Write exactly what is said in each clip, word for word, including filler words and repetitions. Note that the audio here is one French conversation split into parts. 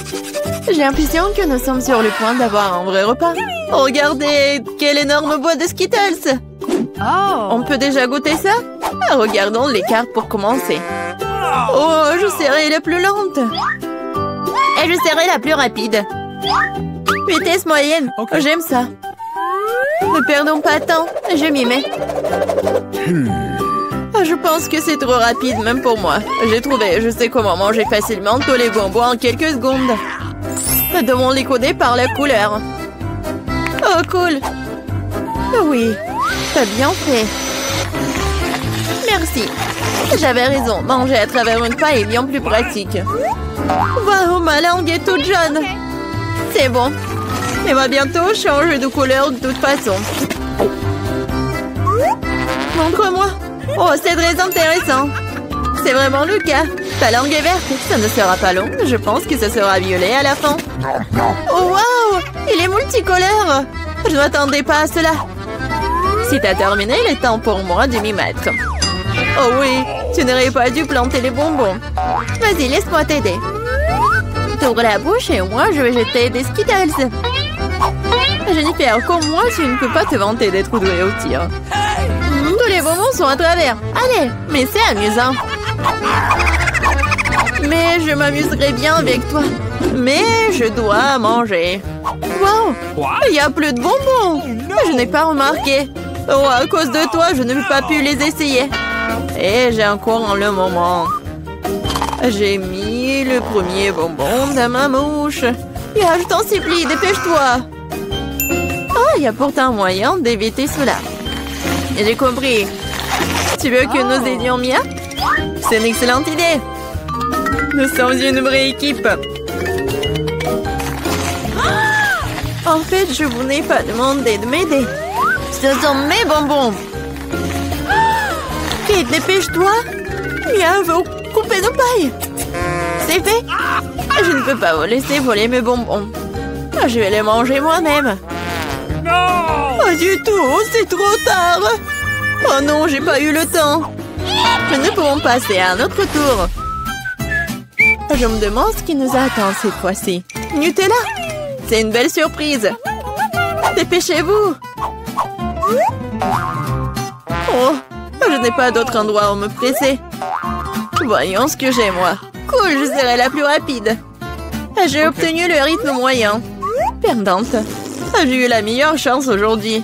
J'ai l'impression que nous sommes sur le point d'avoir un vrai repas. Regardez, quelle énorme boîte de Skittles! Oh. On peut déjà goûter ça? Ah, regardons les cartes pour commencer. Oh, je serai la plus lente. Et je serai la plus rapide. Vitesse moyenne. Okay. J'aime ça. Ne perdons pas de temps. Je m'y mets. Ah, je pense que c'est trop rapide, même pour moi. J'ai trouvé. Je sais comment manger facilement tous les bonbons en quelques secondes. Nous devons les coder par la couleur. Oh, cool. Oui, t'as bien fait. Merci. J'avais raison. Manger à travers une paille est bien plus pratique. Waouh, ma langue est toute jaune. C'est bon. Elle va bientôt changer de couleur de toute façon. Montre-moi. Oh, c'est très intéressant. C'est vraiment le cas. Ta langue est verte. Ça ne sera pas long. Je pense que ça sera violet à la fin. Oh, waouh! Il est multicolore. Je ne m'attendais pas à cela. Si t'as terminé, il est temps pour moi de m'y mettre. Oh oui, tu n'aurais pas dû planter les bonbons. Vas-y, laisse-moi t'aider. T'ouvres la bouche et moi, je vais jeter des Skittles. Jennifer, comme moi, tu ne peux pas te vanter d'être douée au tir. Mmh, tous les bonbons sont à travers. Allez, mais c'est amusant. Mais je m'amuserai bien avec toi. Mais je dois manger. Wow, il n'y a plus de bonbons. Je n'ai pas remarqué. Oh, à cause de toi, je n'ai pas pu les essayer. Et j'ai encore le moment. J'ai mis le premier bonbon dans ma mouche. Yeah, je t'en supplie, dépêche-toi. Ah, il y a pourtant moyen d'éviter cela. J'ai compris. Tu veux que nous aidions Mia? C'est une excellente idée. Nous sommes une vraie équipe. En fait, je vous n'ai pas demandé de m'aider. Ce sont mes bonbons. Kate, dépêche-toi. Mia veut couper nos pailles. C'est fait. Je ne peux pas vous laisser voler mes bonbons. Je vais les manger moi-même. Pas du tout, c'est trop tard. Oh non, j'ai pas eu le temps. Mais nous pouvons passer à un autre tour. Je me demande ce qui nous attend cette fois-ci. Nutella, c'est une belle surprise. Dépêchez-vous. Oh, je n'ai pas d'autre endroit où me presser. Voyons ce que j'ai, moi. Cool, je serai la plus rapide. J'ai obtenu le rythme moyen. Perdante. J'ai eu la meilleure chance aujourd'hui.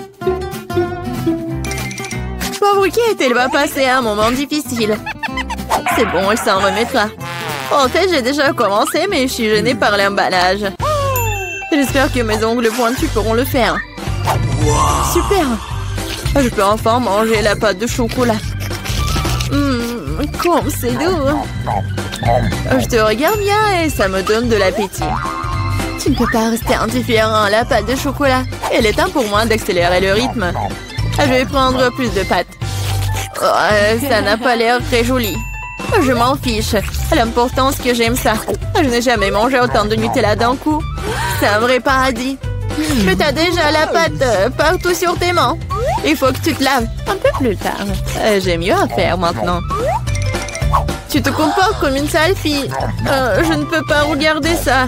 Pauvre Kate, elle va passer un moment difficile. C'est bon, elle s'en remettra. En fait, j'ai déjà commencé, mais je suis gênée par l'emballage. J'espère que mes ongles pointus pourront le faire. Super! Je peux enfin manger la pâte de chocolat. Hum, comme c'est doux. Je te regarde bien et ça me donne de l'appétit. Tu ne peux pas rester indifférent à la pâte de chocolat. Il est temps pour moi d'accélérer le rythme. Je vais prendre plus de pâtes. Oh, ça n'a pas l'air très joli. Je m'en fiche. L'important, c'est que j'aime ça. Je n'ai jamais mangé autant de Nutella d'un coup. C'est un vrai paradis. Mais t'as déjà la pâte partout sur tes mains. Il faut que tu te laves un peu plus tard. J'ai mieux à faire maintenant. Tu te comportes comme une sale fille. Euh, je ne peux pas regarder ça.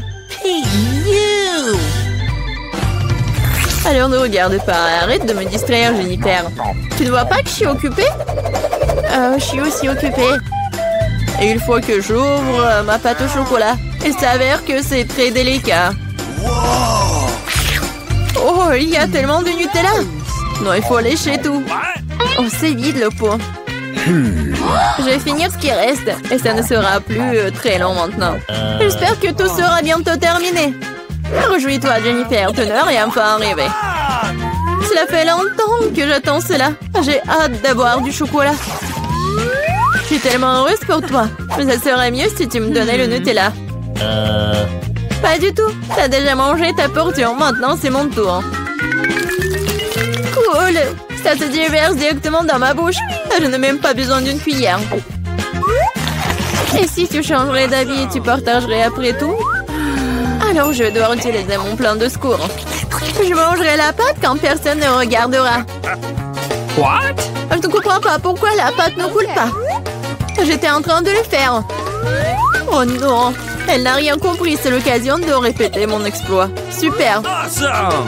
Alors ne regarde pas. Arrête de me distraire, Jennifer. Tu ne vois pas que je suis occupée? euh, Je suis aussi occupée. Et il faut que j'ouvre ma pâte au chocolat. Il s'avère que c'est très délicat. Oh, il y a tellement de Nutella. Non, il faut lécher tout. Oh, c'est vide le pot. Je vais finir ce qui reste. Et ça ne sera plus euh, très long maintenant. J'espère que tout sera bientôt terminé. Réjouis-toi, Jennifer. Ton heure est enfin arrivée. Cela fait longtemps que j'attends cela. J'ai hâte d'avoir du chocolat. Je suis tellement heureuse pour toi. Mais ça serait mieux si tu me donnais le Nutella. Euh... Pas du tout. T'as déjà mangé ta portion. Maintenant, c'est mon tour. Cool. Ça se déverse directement dans ma bouche. Je n'ai même pas besoin d'une cuillère. Et si tu changerais d'avis et tu partagerais après tout? Alors, je vais devoir utiliser mon plan de secours. Je mangerai la pâte quand personne ne regardera. What? Je ne comprends pas pourquoi la pâte ne coule pas. J'étais en train de le faire. Oh non. Elle n'a rien compris, c'est l'occasion de répéter mon exploit. Super. Awesome!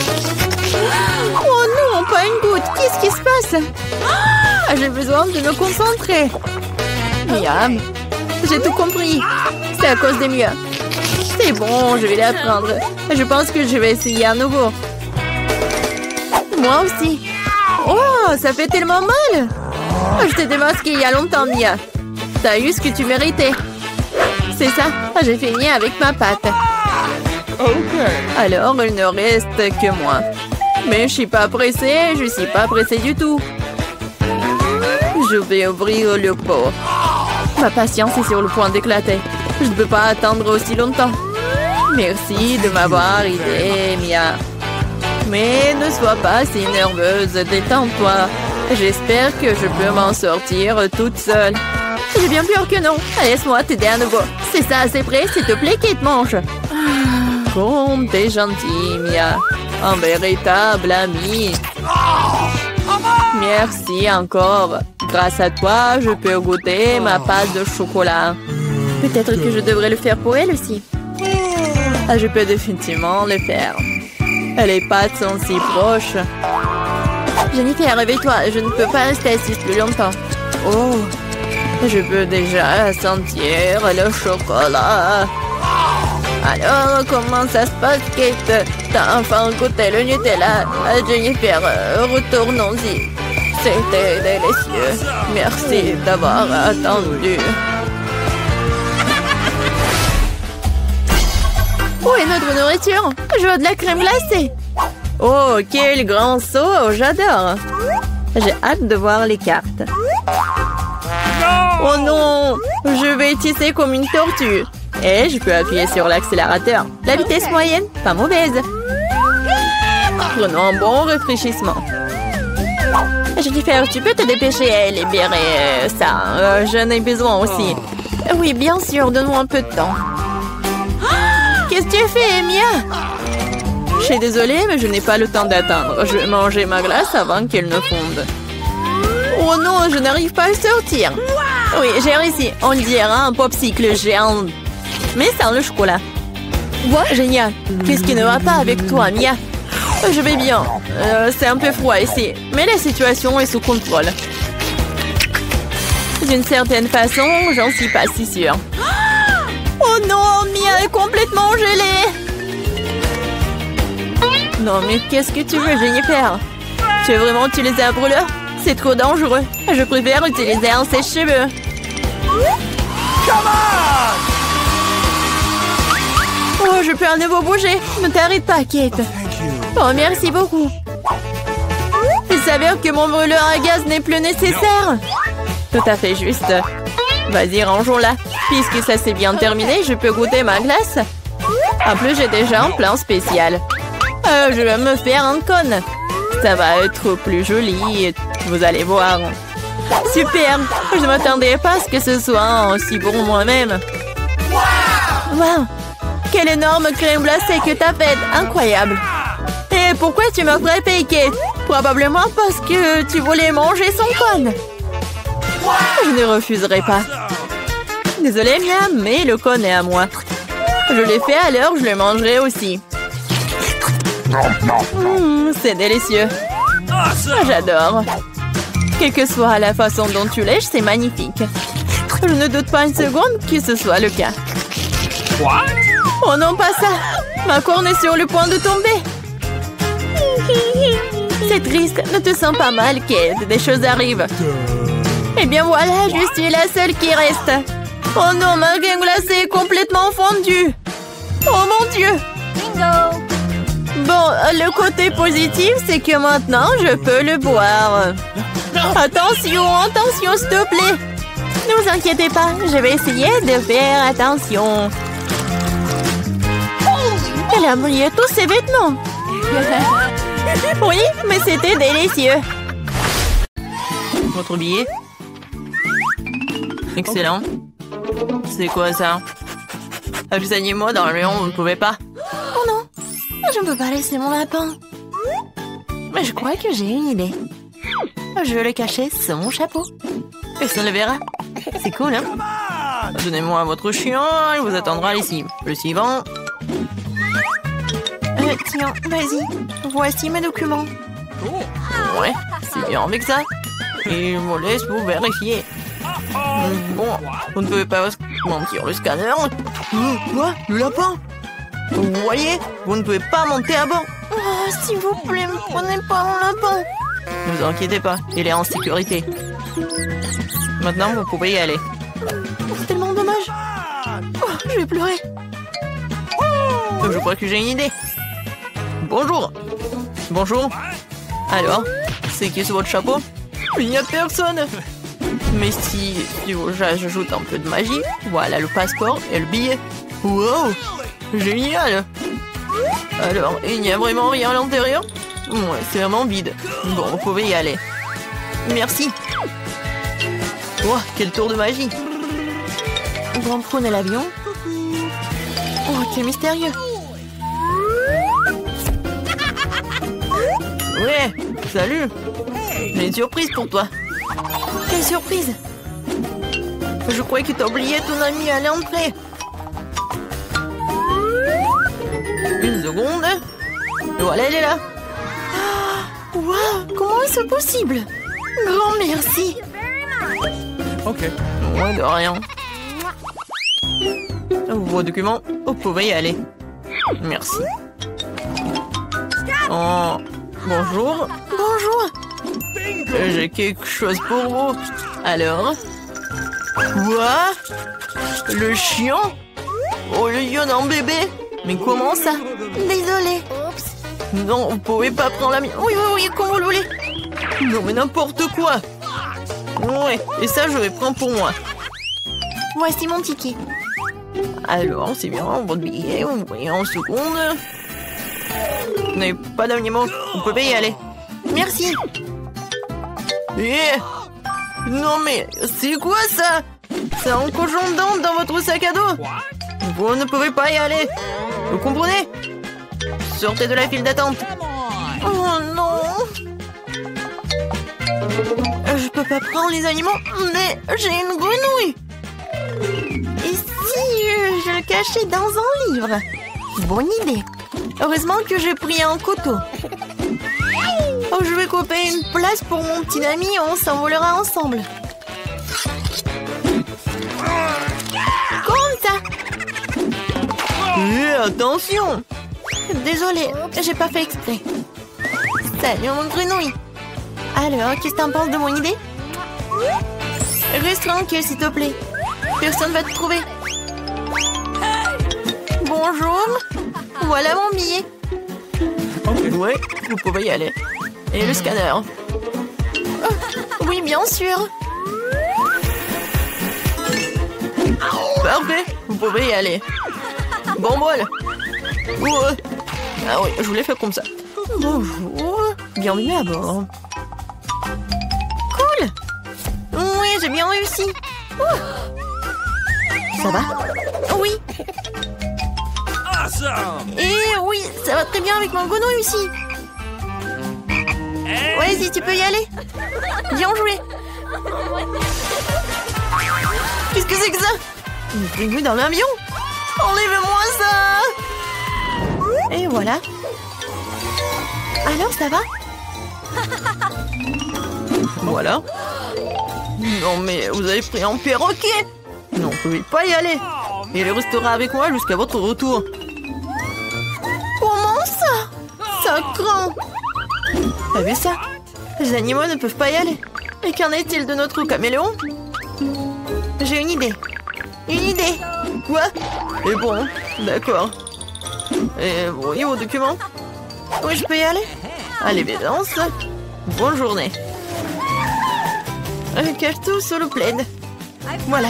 Oh non, pas une goutte. Qu'est-ce qui se passe? Ah, j'ai besoin de me concentrer. Miam. J'ai tout compris. C'est à cause des miens. C'est bon, je vais l'apprendre. Je pense que je vais essayer à nouveau. Moi aussi. Oh, ça fait tellement mal. Je t'ai démasqué il y a longtemps, Mia. T'as eu ce que tu méritais. C'est ça, j'ai fini avec ma pâte. Ok. Alors, il ne reste que moi. Mais je suis pas pressée, je suis pas pressée du tout. Je vais ouvrir le pot. Ma patience est sur le point d'éclater. Je ne peux pas attendre aussi longtemps. Merci de m'avoir aidé, Mia. Mais ne sois pas si nerveuse, détends-toi. J'espère que je peux m'en sortir toute seule. J'ai bien peur que non. Laisse-moi t'aider à nouveau. C'est ça, c'est prêt, s'il te plaît, Kate, mange. Comme t'es gentille, Mia. Un véritable ami. Merci encore. Grâce à toi, je peux goûter ma pâte de chocolat. Peut-être que je devrais le faire pour elle aussi. Ah, je peux définitivement le faire. Les pâtes sont si proches. Jennifer, réveille-toi. Je ne peux pas rester assise plus longtemps. Oh, je peux déjà sentir le chocolat. Alors, comment ça se passe, Kate? T'as enfin goûté le Nutella? Jennifer, retournons-y. C'était délicieux. Merci d'avoir attendu. Où est notre nourriture? Je veux de la crème glacée. Oh, quel grand saut! J'adore. J'ai hâte de voir les cartes. Oh non! Je vais tisser comme une tortue. Et je peux appuyer sur l'accélérateur. La vitesse moyenne, pas mauvaise. Prenons un bon rafraîchissement. Jennifer, tu peux te dépêcher à libérer ça. Euh, J'en ai besoin aussi. Oui, bien sûr, donne-moi un peu de temps. Qu'est-ce que tu fais, Mia? Je suis désolée, mais je n'ai pas le temps d'attendre. Je vais manger ma glace avant qu'elle ne fonde. Oh non, je n'arrive pas à sortir. Oui, j'ai réussi. On dirait un popsicle géant. Mais sans le chocolat. Ouais, génial. Qu'est-ce qui ne va pas avec toi, Mia? Je vais bien. Euh, C'est un peu froid ici. Mais la situation est sous contrôle. D'une certaine façon, j'en suis pas si sûre. Oh non, Mia est complètement gelée. Non, mais qu'est-ce que tu veux, Jennifer? Tu veux vraiment utiliser un brûleur? C'est trop dangereux. Je préfère utiliser un sèche-cheveux. Oh, je peux à nouveau bouger. Ne t'arrête pas, Kate. Oh, merci beaucoup. Il s'avère que mon brûleur à gaz n'est plus nécessaire. Tout à fait juste. Vas-y, rangeons-la. Puisque ça s'est bien terminé, je peux goûter ma glace. En plus, j'ai déjà un plan spécial. Euh, je vais me faire un cône. Ça va être plus joli. Vous allez voir. Super. Je ne m'attendais pas à ce que ce soit aussi bon moi-même. Wow. Quelle énorme crème glacée que t'as faite. Incroyable. Et pourquoi tu m'as frappé, Kate? Probablement parce que tu voulais manger son cône. Je ne refuserai pas. Désolée, Mia, mais le cône est à moi. Je l'ai fait, alors je le mangerai aussi. Mmh, c'est délicieux. J'adore. Quelle que soit la façon dont tu lèches, c'est magnifique. Je ne doute pas une seconde que ce soit le cas. Oh non, pas ça. Ma corne est sur le point de tomber. C'est triste. Ne te sens pas mal, Kate. Des choses arrivent. Eh bien voilà, je suis la seule qui reste. Oh non, ma crème glacée est complètement fondue. Oh mon Dieu. Bingo! Bon, le côté positif, c'est que maintenant, je peux le boire. Attention, attention, s'il te plaît. Ne vous inquiétez pas, je vais essayer de faire attention. Elle a brillé tous ses vêtements. Oui, mais c'était délicieux. Votre billet? Excellent. C'est quoi ça? Avec les animaux dans le lion, vous ne pouvez pas? Oh non, je ne peux pas laisser mon lapin. Mais je crois que j'ai une idée. Je vais le cacher sous mon chapeau. Personne ne le verra. C'est cool, hein? Donnez-moi votre chien, il vous attendra ici. Le suivant. Euh, tiens, vas-y. Voici mes documents. Ouais, c'est bien avec ça. Et je vous laisse vous vérifier. Bon, vous ne pouvez pas mentir le scanner. Oh, quoi? Le lapin? Vous voyez? Vous ne pouvez pas monter à bord. Oh, s'il vous plaît, ne prenez pas mon lapin. Ne vous inquiétez pas, il est en sécurité. Maintenant, vous pouvez y aller. C'est tellement dommage. Oh, je vais pleurer. Je crois que j'ai une idée. Bonjour. Bonjour. Alors, c'est qui sur votre chapeau? Il n'y a personne. Mais si, si j'ajoute un peu de magie, voilà le passeport et le billet. Wow, génial. Alors, il n'y a vraiment rien à l'intérieur? Ouais, c'est vraiment vide. Bon, vous pouvez y aller. Merci. Oh, quel tour de magie. Bon, prenez l'avion. Oh, quel mystérieux. Ouais, salut. J'ai une surprise pour toi. Quelle surprise? Je croyais que t'as oublié ton ami à l'entrée. Une seconde. Et voilà, elle est là. Waouh, comment est-ce possible? Grand merci. Ok. Ouais, de rien. Vos documents, vous pouvez y aller. Merci. Oh, bonjour. Bonjour. J'ai quelque chose pour vous. Alors? Quoi? Le chien? Au lieu d'un bébé? Mais comment ça? Désolée. Non, vous pouvez pas prendre la mienne. Oui, oui, oui, comme vous le voulez. Non, mais n'importe quoi. Ouais, et ça, je vais prendre pour moi. Voici mon ticket. Alors, c'est bien, votre billet, vous voyez en seconde. Vous n'avez pas d'animaux, vous pouvez y aller. Merci. Eh, non mais, c'est quoi ça? C'est un cochon d'Inde dans votre sac à dos. Vous ne pouvez pas y aller. Vous comprenez? Sortez de la file d'attente. Oh non. Je peux pas prendre les animaux, mais j'ai une grenouille. Et si je le cachais dans un livre? Bonne idée. Heureusement que j'ai pris un couteau. Oh, je vais couper une place pour mon petit ami et on s'envolera ensemble. Comme ça. Eh, attention. Désolée, j'ai pas fait exprès. Salut mon grenouille. Alors, qu'est-ce que t'en penses de mon idée? Reste tranquille, s'il te plaît. Personne va te trouver. Bonjour. Voilà mon billet. Ouais, vous pouvez y aller. Et le scanner? Oh, oui, bien sûr. Parfait, vous pouvez y aller. Bon bol. Ouais. Ah oui, je voulais faire comme ça. Bonjour, bienvenue à bord. Cool. Oui, j'ai bien réussi. Ouh. Ça va? Oui. Awesome. Et oui, ça va très bien avec mon grenouille aussi. Vas-y, tu peux y aller. Bien joué. Qu'est-ce que c'est que ça? Une grenouille dans l'avion? Enlève-moi ça. Et voilà. Alors, ça va? Voilà. Non, mais vous avez pris un perroquet. Non, vous ne pouvez pas y aller. Et il restera avec moi jusqu'à votre retour. Comment ça? Ça craint. T'as vu ça? Les animaux ne peuvent pas y aller. Et qu'en est-il de notre caméléon? J'ai une idée. Une idée. Quoi? Et bon, d'accord. Et vous voyez vos documents? Oui, je peux y aller? À l'évidence. Bonne journée. Un carton sur le plaid. Voilà.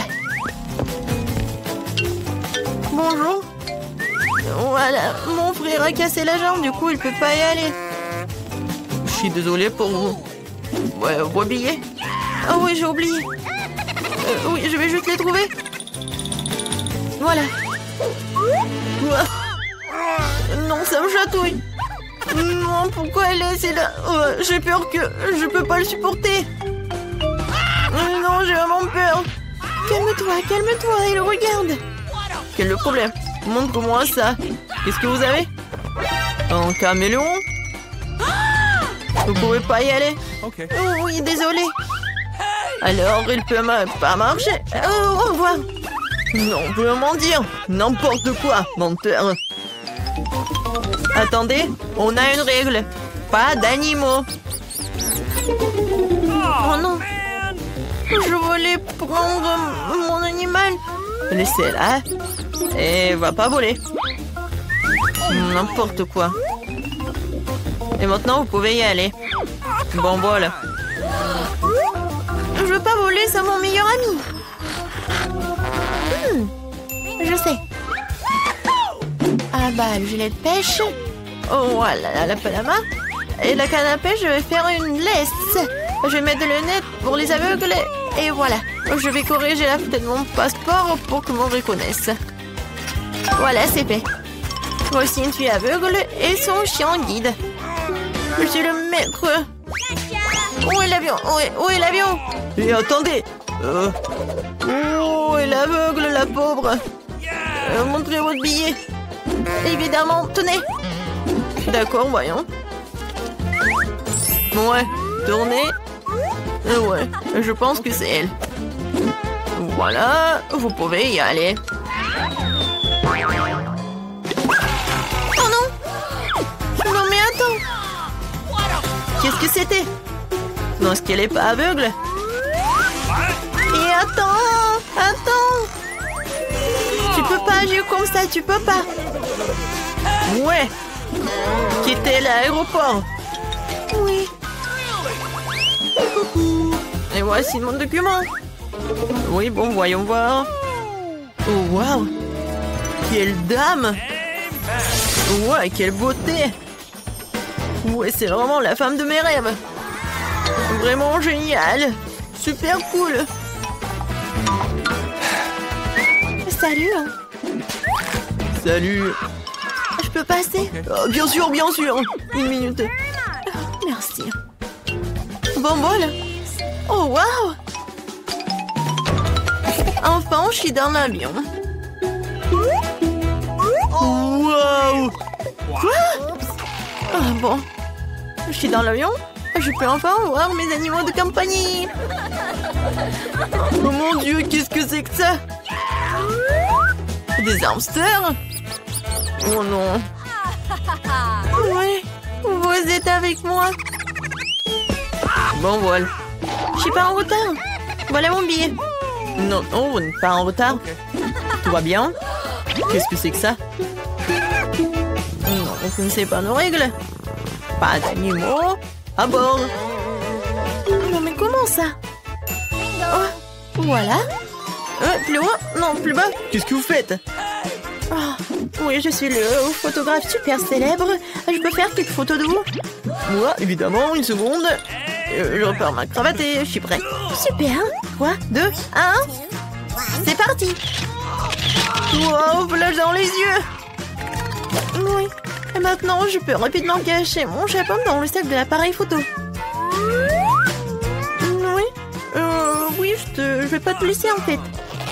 Bonjour. Voilà, mon frère a cassé la jambe, du coup il peut pas y aller. Je suis désolée pour vous. Ouais, vos billets. Ah oui, j'ai oublié. Euh, oui, je vais juste les trouver. Voilà. Ouah. Non, ça me chatouille. Non, pourquoi elle est laissée là? Oh, j'ai peur que je peux pas le supporter. Non, j'ai vraiment peur. calme-toi, calme-toi, il regarde. Quel est le problème? Montre-moi ça. Qu'est-ce que vous avez? Un caméléon? Vous pouvez pas y aller? Okay. Oh oui, désolé. Alors, il peut ma- pas marcher. Oh, au revoir. Non, vraiment dire. N'importe quoi, menteur. Attendez, on a une règle. Pas d'animaux. Oh non. Je voulais prendre mon animal. Laissez-la. Et va pas voler. N'importe quoi. Et maintenant, vous pouvez y aller. Bon, voilà. Je veux pas voler, c'est mon meilleur ami. Hmm, je sais. Ah bah, le gilet de pêche. Oh, voilà, la palama. Et la canne à pêche, je vais faire une laisse. Je vais mettre le net pour les aveugles. Et voilà. Je vais corriger la photo de mon passeport pour que l'on reconnaisse. Voilà, c'est fait. Voici une fille aveugle et son chien guide. Je suis le maître. Où est l'avion? Où est, où est l'avion? Et attendez. Euh... Où est l'aveugle, la pauvre? euh, Montrez votre billet. Évidemment, tenez. D'accord, voyons. Ouais, tournez. Euh, ouais, je pense que c'est elle. Voilà, vous pouvez y aller. Oh non! Non mais attends! Qu'est-ce que c'était? Non, est-ce qu'elle est pas aveugle? Et attends! Attends! Tu peux pas agir comme ça, tu peux pas! Ouais! Quitter l'aéroport! Oui! Et voici mon document! Oui, bon, voyons voir. Oh, waouh! Quelle dame! Ouais, quelle beauté! Ouais, c'est vraiment la femme de mes rêves! Vraiment génial! Super cool! Salut! Salut! Je peux passer? Oh, bien sûr, bien sûr! Une minute! Oh, merci! Bon bol! Oh, waouh! Enfin, je suis dans l'avion. Waouh! Quoi? Ah bon. Je suis dans l'avion. Je peux enfin voir mes animaux de compagnie. Oh mon Dieu, qu'est-ce que c'est que ça? Des hamsters? Oh non. Oui, vous êtes avec moi. Bon, voilà. Je suis pas en retard. Voilà mon billet. Non, non, vous n'êtes pas en retard. Tout va bien? Qu'est-ce que c'est que ça? Non, vous ne connaissez pas nos règles. Pas d'animaux à bord. Non, mais comment ça? Oh, voilà. Euh, plus haut? Non, plus bas. Qu'est-ce que vous faites? Oh, oui, je suis le photographe super célèbre. Je peux faire quelques photos de vous? Moi, évidemment, une seconde. Euh, je repars ma cravate et je suis prêt. Super. trois, deux, un. C'est parti. Wow, flash dans les yeux. Oui. Et maintenant, je peux rapidement cacher mon chapeau dans le sac de l'appareil photo. Oui. Euh, oui, je, te... je vais pas te laisser en fait.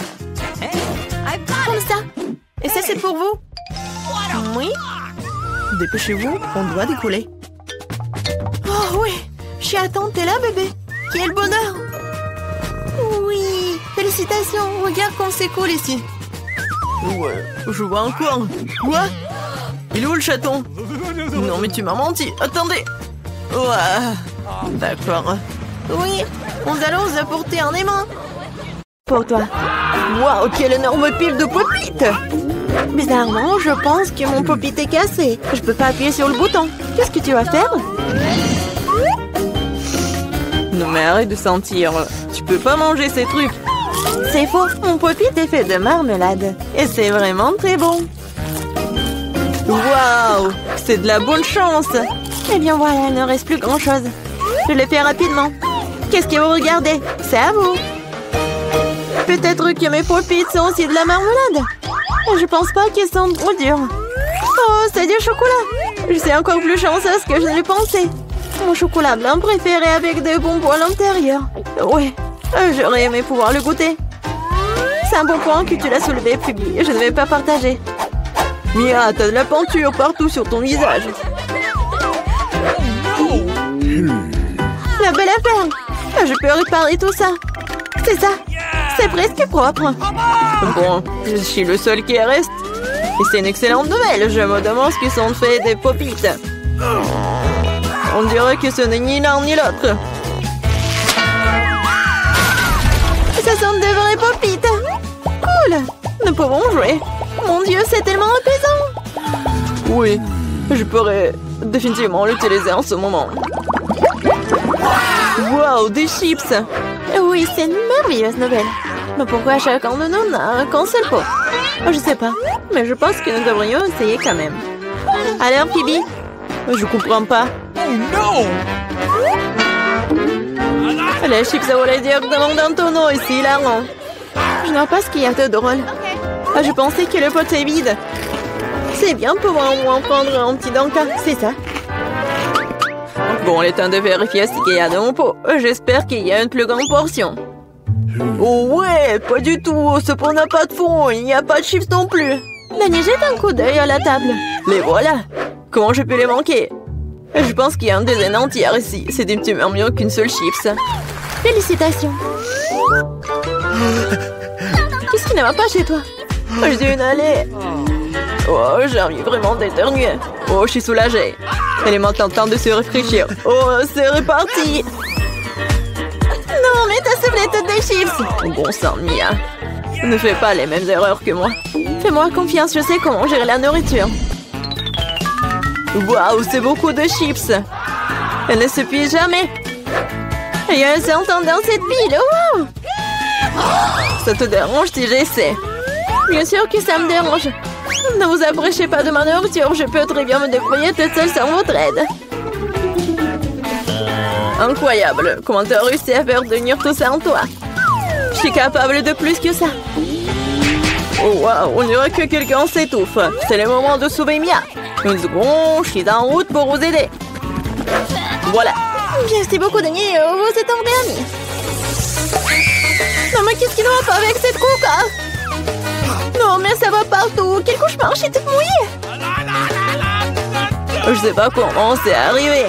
Comme ça. Et ça, c'est pour vous. Oui. Dépêchez-vous, on doit décoller. Oh oui. Je suis à temps, t'es là, bébé? Quel bonheur! Oui! Félicitations! Regarde comme c'est cool ici! Ouais, je vois encore! Quoi? Il est où le chaton? Non, mais tu m'as menti! Attendez! Ouais! D'accord. Oui! Nous allons vous apporter un aimant! Pour toi! Waouh! Quelle énorme pile de pop-it! Bizarrement, je pense que mon pop-it est cassé. Je peux pas appuyer sur le bouton. Qu'est-ce que tu vas faire? Non mais arrête de sentir. Tu peux pas manger ces trucs. C'est faux. Mon pop-it est fait de marmelade. Et c'est vraiment très bon. Waouh! C'est de la bonne chance. Eh bien voilà, il ne reste plus grand chose. Je le fais rapidement. Qu'est-ce que vous regardez? C'est à vous. Peut-être que mes pop-it sont aussi de la marmelade. Je pense pas qu'ils sont trop durs. Oh, c'est du chocolat. Je suis encore plus chanceuse que je ne le pensais. Mon chocolat blanc préféré avec des bonbons à l'intérieur. Ouais, j'aurais aimé pouvoir le goûter. C'est un bon point que tu l'as soulevé, Phoebe. Je ne vais pas partager. Mia, t'as de la peinture partout sur ton visage. La belle affaire. Je peux réparer tout ça. C'est ça. C'est presque propre. Bon, je suis le seul qui reste. Et c'est une excellente nouvelle. Je me demande ce qu'ils sont faits des pop-it. On dirait que ce n'est ni l'un ni l'autre. Ce sont de vrais pop-it. Cool. Nous pouvons jouer. Mon Dieu, c'est tellement apaisant. Oui, je pourrais définitivement l'utiliser en ce moment. Wow, des chips. Oui, c'est une merveilleuse nouvelle. Mais pourquoi chacun de nous n'a qu'un seul pot? Je sais pas, mais je pense que nous devrions essayer quand même. Alors, Phoebe? Je comprends pas. Oh no! Les chips volaient directement dans ton eau, c'est hilarant. Je ne vois pas ce qu'il y a de drôle. Je pensais que le pot est vide. C'est bien de pouvoir au moins prendre un petit danka, c'est ça. Bon, il est temps de vérifier ce qu'il y a dans mon pot. J'espère qu'il y a une plus grande portion. Oh ouais, pas du tout. Ce pot n'a pas de fond. Il n'y a pas de chips non plus. Dani, jette un coup d'œil à la table. Les voilà. Comment je peux les manquer? Je pense qu'il y a une dizaine entière ici. C'est infiniment mieux qu'une seule chips. Félicitations. Qu'est-ce qui ne va pas chez toi? J'ai une allée. Oh, j'ai envie vraiment d'éternuer. Oh, je suis soulagée. Elle est maintenant temps de se rafraîchir. Oh, c'est reparti. Non, mais t'as soufflé toutes des chips. Bon sang, Mia. Ne fais pas les mêmes erreurs que moi. Fais-moi confiance, je sais comment gérer la nourriture. Waouh, c'est beaucoup de chips. Elle ne se plie jamais. Il y a un certain dans cette pile. Wow. Ça te dérange si j'essaie? Bien sûr que ça me dérange. Ne vous approchez pas de ma nourriture. Je peux très bien me débrouiller toute seule sans votre aide. Incroyable. Comment t'as réussi à faire tenir tout ça en toi? Je suis capable de plus que ça. Oh waouh, on dirait que quelqu'un s'étouffe. C'est le moment de sauver Mia. Une seconde, je suis en route pour vous aider. Voilà. Merci beaucoup, Dani. Vous êtes un vrai ami. Non, mais qu'est-ce qui ne va pas avec cette coca? Non, mais ça va partout. Quel cauchemar, je suis toute mouillée. Je sais pas comment c'est arrivé.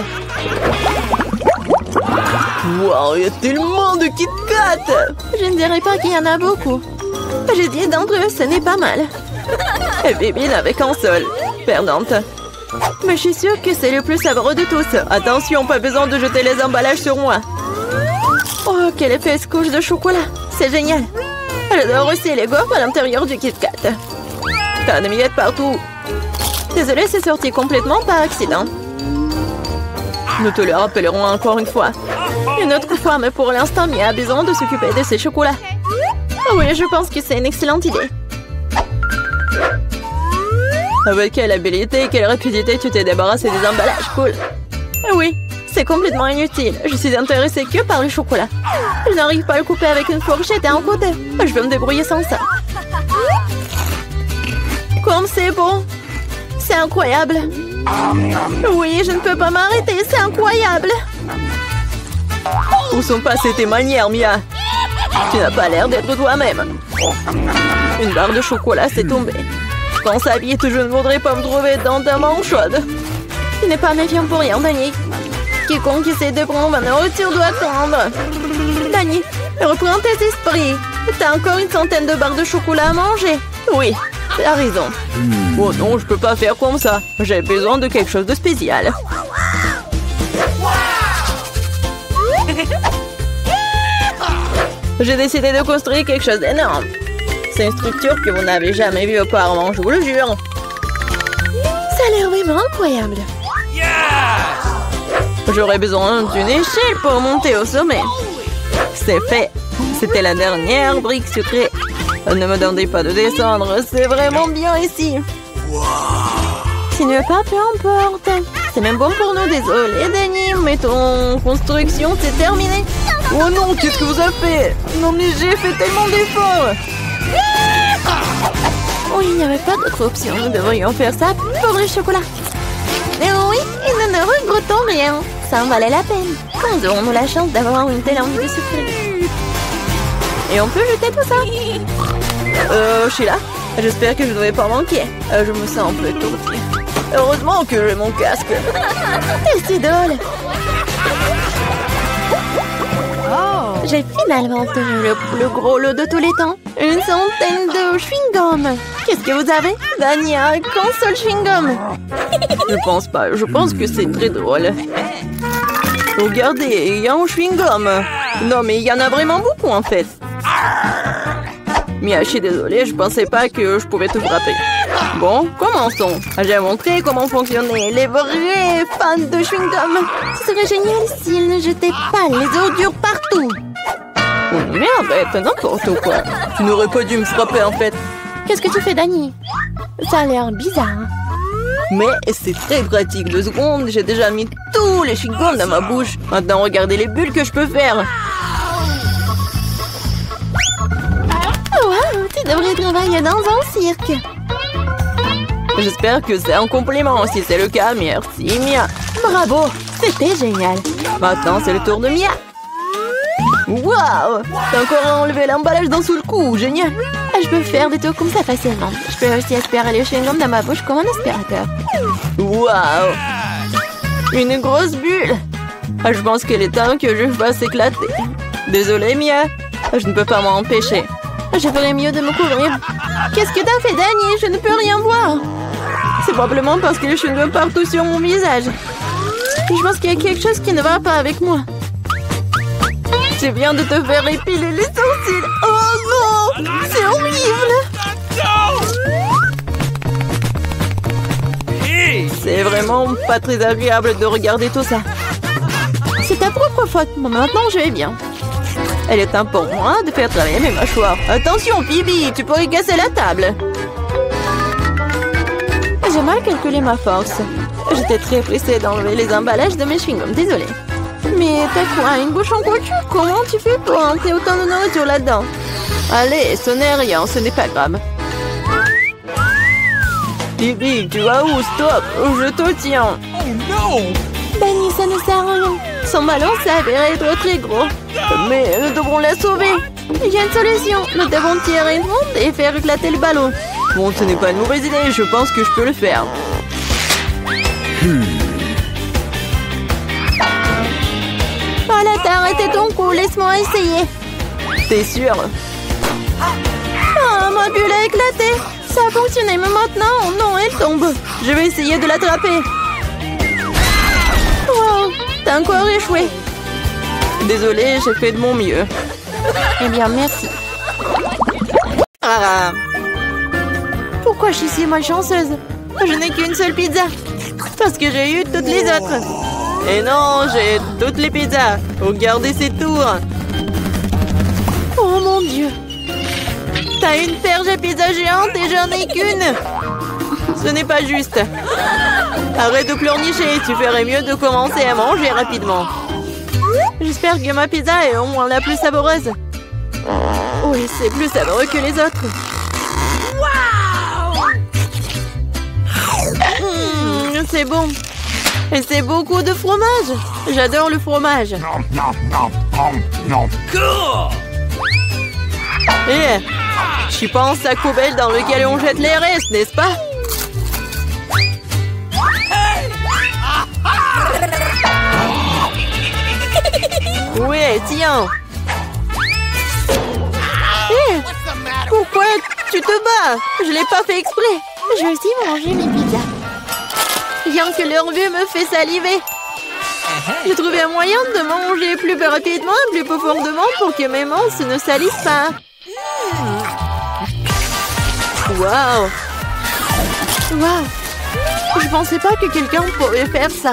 Wow, il y a tellement de Kit Kat. Je ne dirais pas qu'il y en a beaucoup. J'ai dit d'entre eux, ce n'est pas mal. Et Bibi n'avait qu'un seul. Perdante. Mais je suis sûre que c'est le plus savoureux de tous. Attention, pas besoin de jeter les emballages sur moi. Oh, quelle épaisse couche de chocolat. C'est génial. J'adore aussi les gaufres à l'intérieur du Kit Kat. T'as des miettes partout. Désolée, c'est sorti complètement par accident. Nous te le rappellerons encore une fois. Une autre fois, mais pour l'instant, Mia a besoin de s'occuper de ses chocolats. Oh oui, je pense que c'est une excellente idée. Avec quelle habilité et quelle rapidité tu t'es débarrassé des emballages, cool. Oui, c'est complètement inutile. Je suis intéressée que par le chocolat. Je n'arrive pas à le couper avec une fourchette et un côté. Je vais me débrouiller sans ça. Comme c'est bon. C'est incroyable. Oui, je ne peux pas m'arrêter, c'est incroyable. Où sont passées tes manières, Mia? Tu n'as pas l'air d'être toi-même. Une barre de chocolat s'est tombée. Quand ça vite, je ne voudrais pas me trouver dans ta main chaude. Tu n'es pas méfiant pour rien, Dani. Quiconque essaie de prendre ma nourriture doit attendre. Dani, reprends tes esprits. T'as encore une centaine de barres de chocolat à manger. Oui, t'as raison. Oh non, je peux pas faire comme ça. J'ai besoin de quelque chose de spécial. J'ai décidé de construire quelque chose d'énorme. C'est une structure que vous n'avez jamais vue auparavant, je vous le jure. Ça a l'air vraiment incroyable. J'aurais besoin d'une échelle pour monter au sommet. C'est fait. C'était la dernière brique sucrée. Ne me demandez pas de descendre, c'est vraiment bien ici. Si tu ne veux pas, peu importe. C'est même bon pour nous, désolé, Dani, mais ton construction, c'est terminé. Oh non, qu'est-ce que vous avez fait? Non mais j'ai fait tellement d'efforts. Oh, il n'y avait pas d'autre option. Nous devrions faire ça pour le chocolat. Mais oui, et nous ne regrettons rien. Ça en valait la peine. Quand aurons-nous la chance d'avoir une telle envie de souffrir? Et on peut jeter tout ça. Euh, je suis là. J'espère que je ne vais pas manquer. Euh, je me sens un peu étourdie. Heureusement que j'ai mon casque. C'est drôle. Oh. J'ai finalement obtenu le plus gros lot de tous les temps. Une centaine de chewing-gum. Qu'est-ce que vous avez? Dania, qu'un seul chewing-gum. Je pense pas. Je pense que c'est très drôle. Regardez, il y a un chewing-gum. Non, mais il y en a vraiment beaucoup en fait. Mia, je suis désolée, je pensais pas que je pouvais te frapper. Bon, commençons. J'ai montré comment fonctionnaient les vrais fans de chewing-gum. Ce serait génial s'ils ne jetaient pas les ordures partout. Oh, mais arrête, n'importe quoi. Tu n'aurais pas dû me frapper en fait. Qu'est-ce que tu fais, Dani? Ça a l'air bizarre. Mais c'est très pratique. Deux secondes, j'ai déjà mis tous les chewing-gums dans ma bouche. Maintenant, regardez les bulles que je peux faire. Wow, tu devrais travailler dans un cirque. J'espère que c'est un compliment. Si c'est le cas, merci Mia. Bravo, c'était génial. Maintenant, c'est le tour de Mia. Waouh, t'as encore enlevé l'emballage d'un seul coup. Génial. Je peux faire des tours comme ça facilement. Je peux aussi aspirer les chewing-gums dans ma bouche comme un aspirateur. Waouh, une grosse bulle. Je pense qu'il est temps que je fasse éclater. Désolée, Mia. Je ne peux pas m'en empêcher. Je ferais mieux de me couvrir. Qu'est-ce que t'as fait, Dani? Je ne peux rien voir. C'est probablement parce que les chewing-gums partout sur mon visage. Je pense qu'il y a quelque chose qui ne va pas avec moi. Je viens de te faire épiler les sourcils. Oh non, c'est horrible. C'est vraiment pas très agréable de regarder tout ça. C'est ta propre faute. Maintenant, je vais bien. Elle est temps pour moi de faire travailler mes mâchoires. Attention, Phoebe, tu pourrais casser la table. J'ai mal calculé ma force. J'étais très pressée d'enlever les emballages de mes chewing-gums. Désolée. Mais t'as quoi, une bouche en couture? Comment tu fais pour entrer autant de nourriture là-dedans? Allez, ce n'est rien, ce n'est pas grave. Phoebe, tu vas où? Stop, je te tiens. Oh non! Dani, ça ne sert à rien. Son ballon s'avérait être très gros. Mais nous devrons la sauver. Il y a une solution. Nous devons tirer une ronde et faire éclater le ballon. Bon, ce n'est pas une mauvaise idée. Je pense que je peux le faire. Hmm. Voilà, t'as arrêté ton coup. Laisse-moi essayer. T'es sûr? Ah, ma bulle a éclaté. Ça a fonctionné, mais maintenant, oh non, elle tombe. Je vais essayer de l'attraper. Wow, t'as encore échoué. Désolée, j'ai fait de mon mieux. Eh bien, merci. Ah. Pourquoi je suis si malchanceuse? Je n'ai qu'une seule pizza. Parce que j'ai eu toutes les autres. Et non, j'ai toutes les pizzas. Regardez ces tours. Oh mon Dieu. T'as une perche à pizza géante et j'en ai qu'une. Ce n'est pas juste. Arrête de pleurnicher, tu ferais mieux de commencer à manger rapidement. J'espère que ma pizza est au moins la plus savoureuse. Oui, c'est plus savoureux que les autres. Mmh, c'est bon. Et c'est beaucoup de fromage. J'adore le fromage. Eh, tu penses à la poubelle dans laquelle on jette les restes, n'est-ce pas? Ouais, tiens. Eh, pourquoi tu te bats? Je l'ai pas fait exprès. Je vais aussi manger mes pizzas. Rien que leur vue me fait saliver. J'ai trouvé un moyen de manger plus rapidement et plus profondément pour que mes mains ne salissent pas. Waouh! Waouh! Je pensais pas que quelqu'un pourrait faire ça.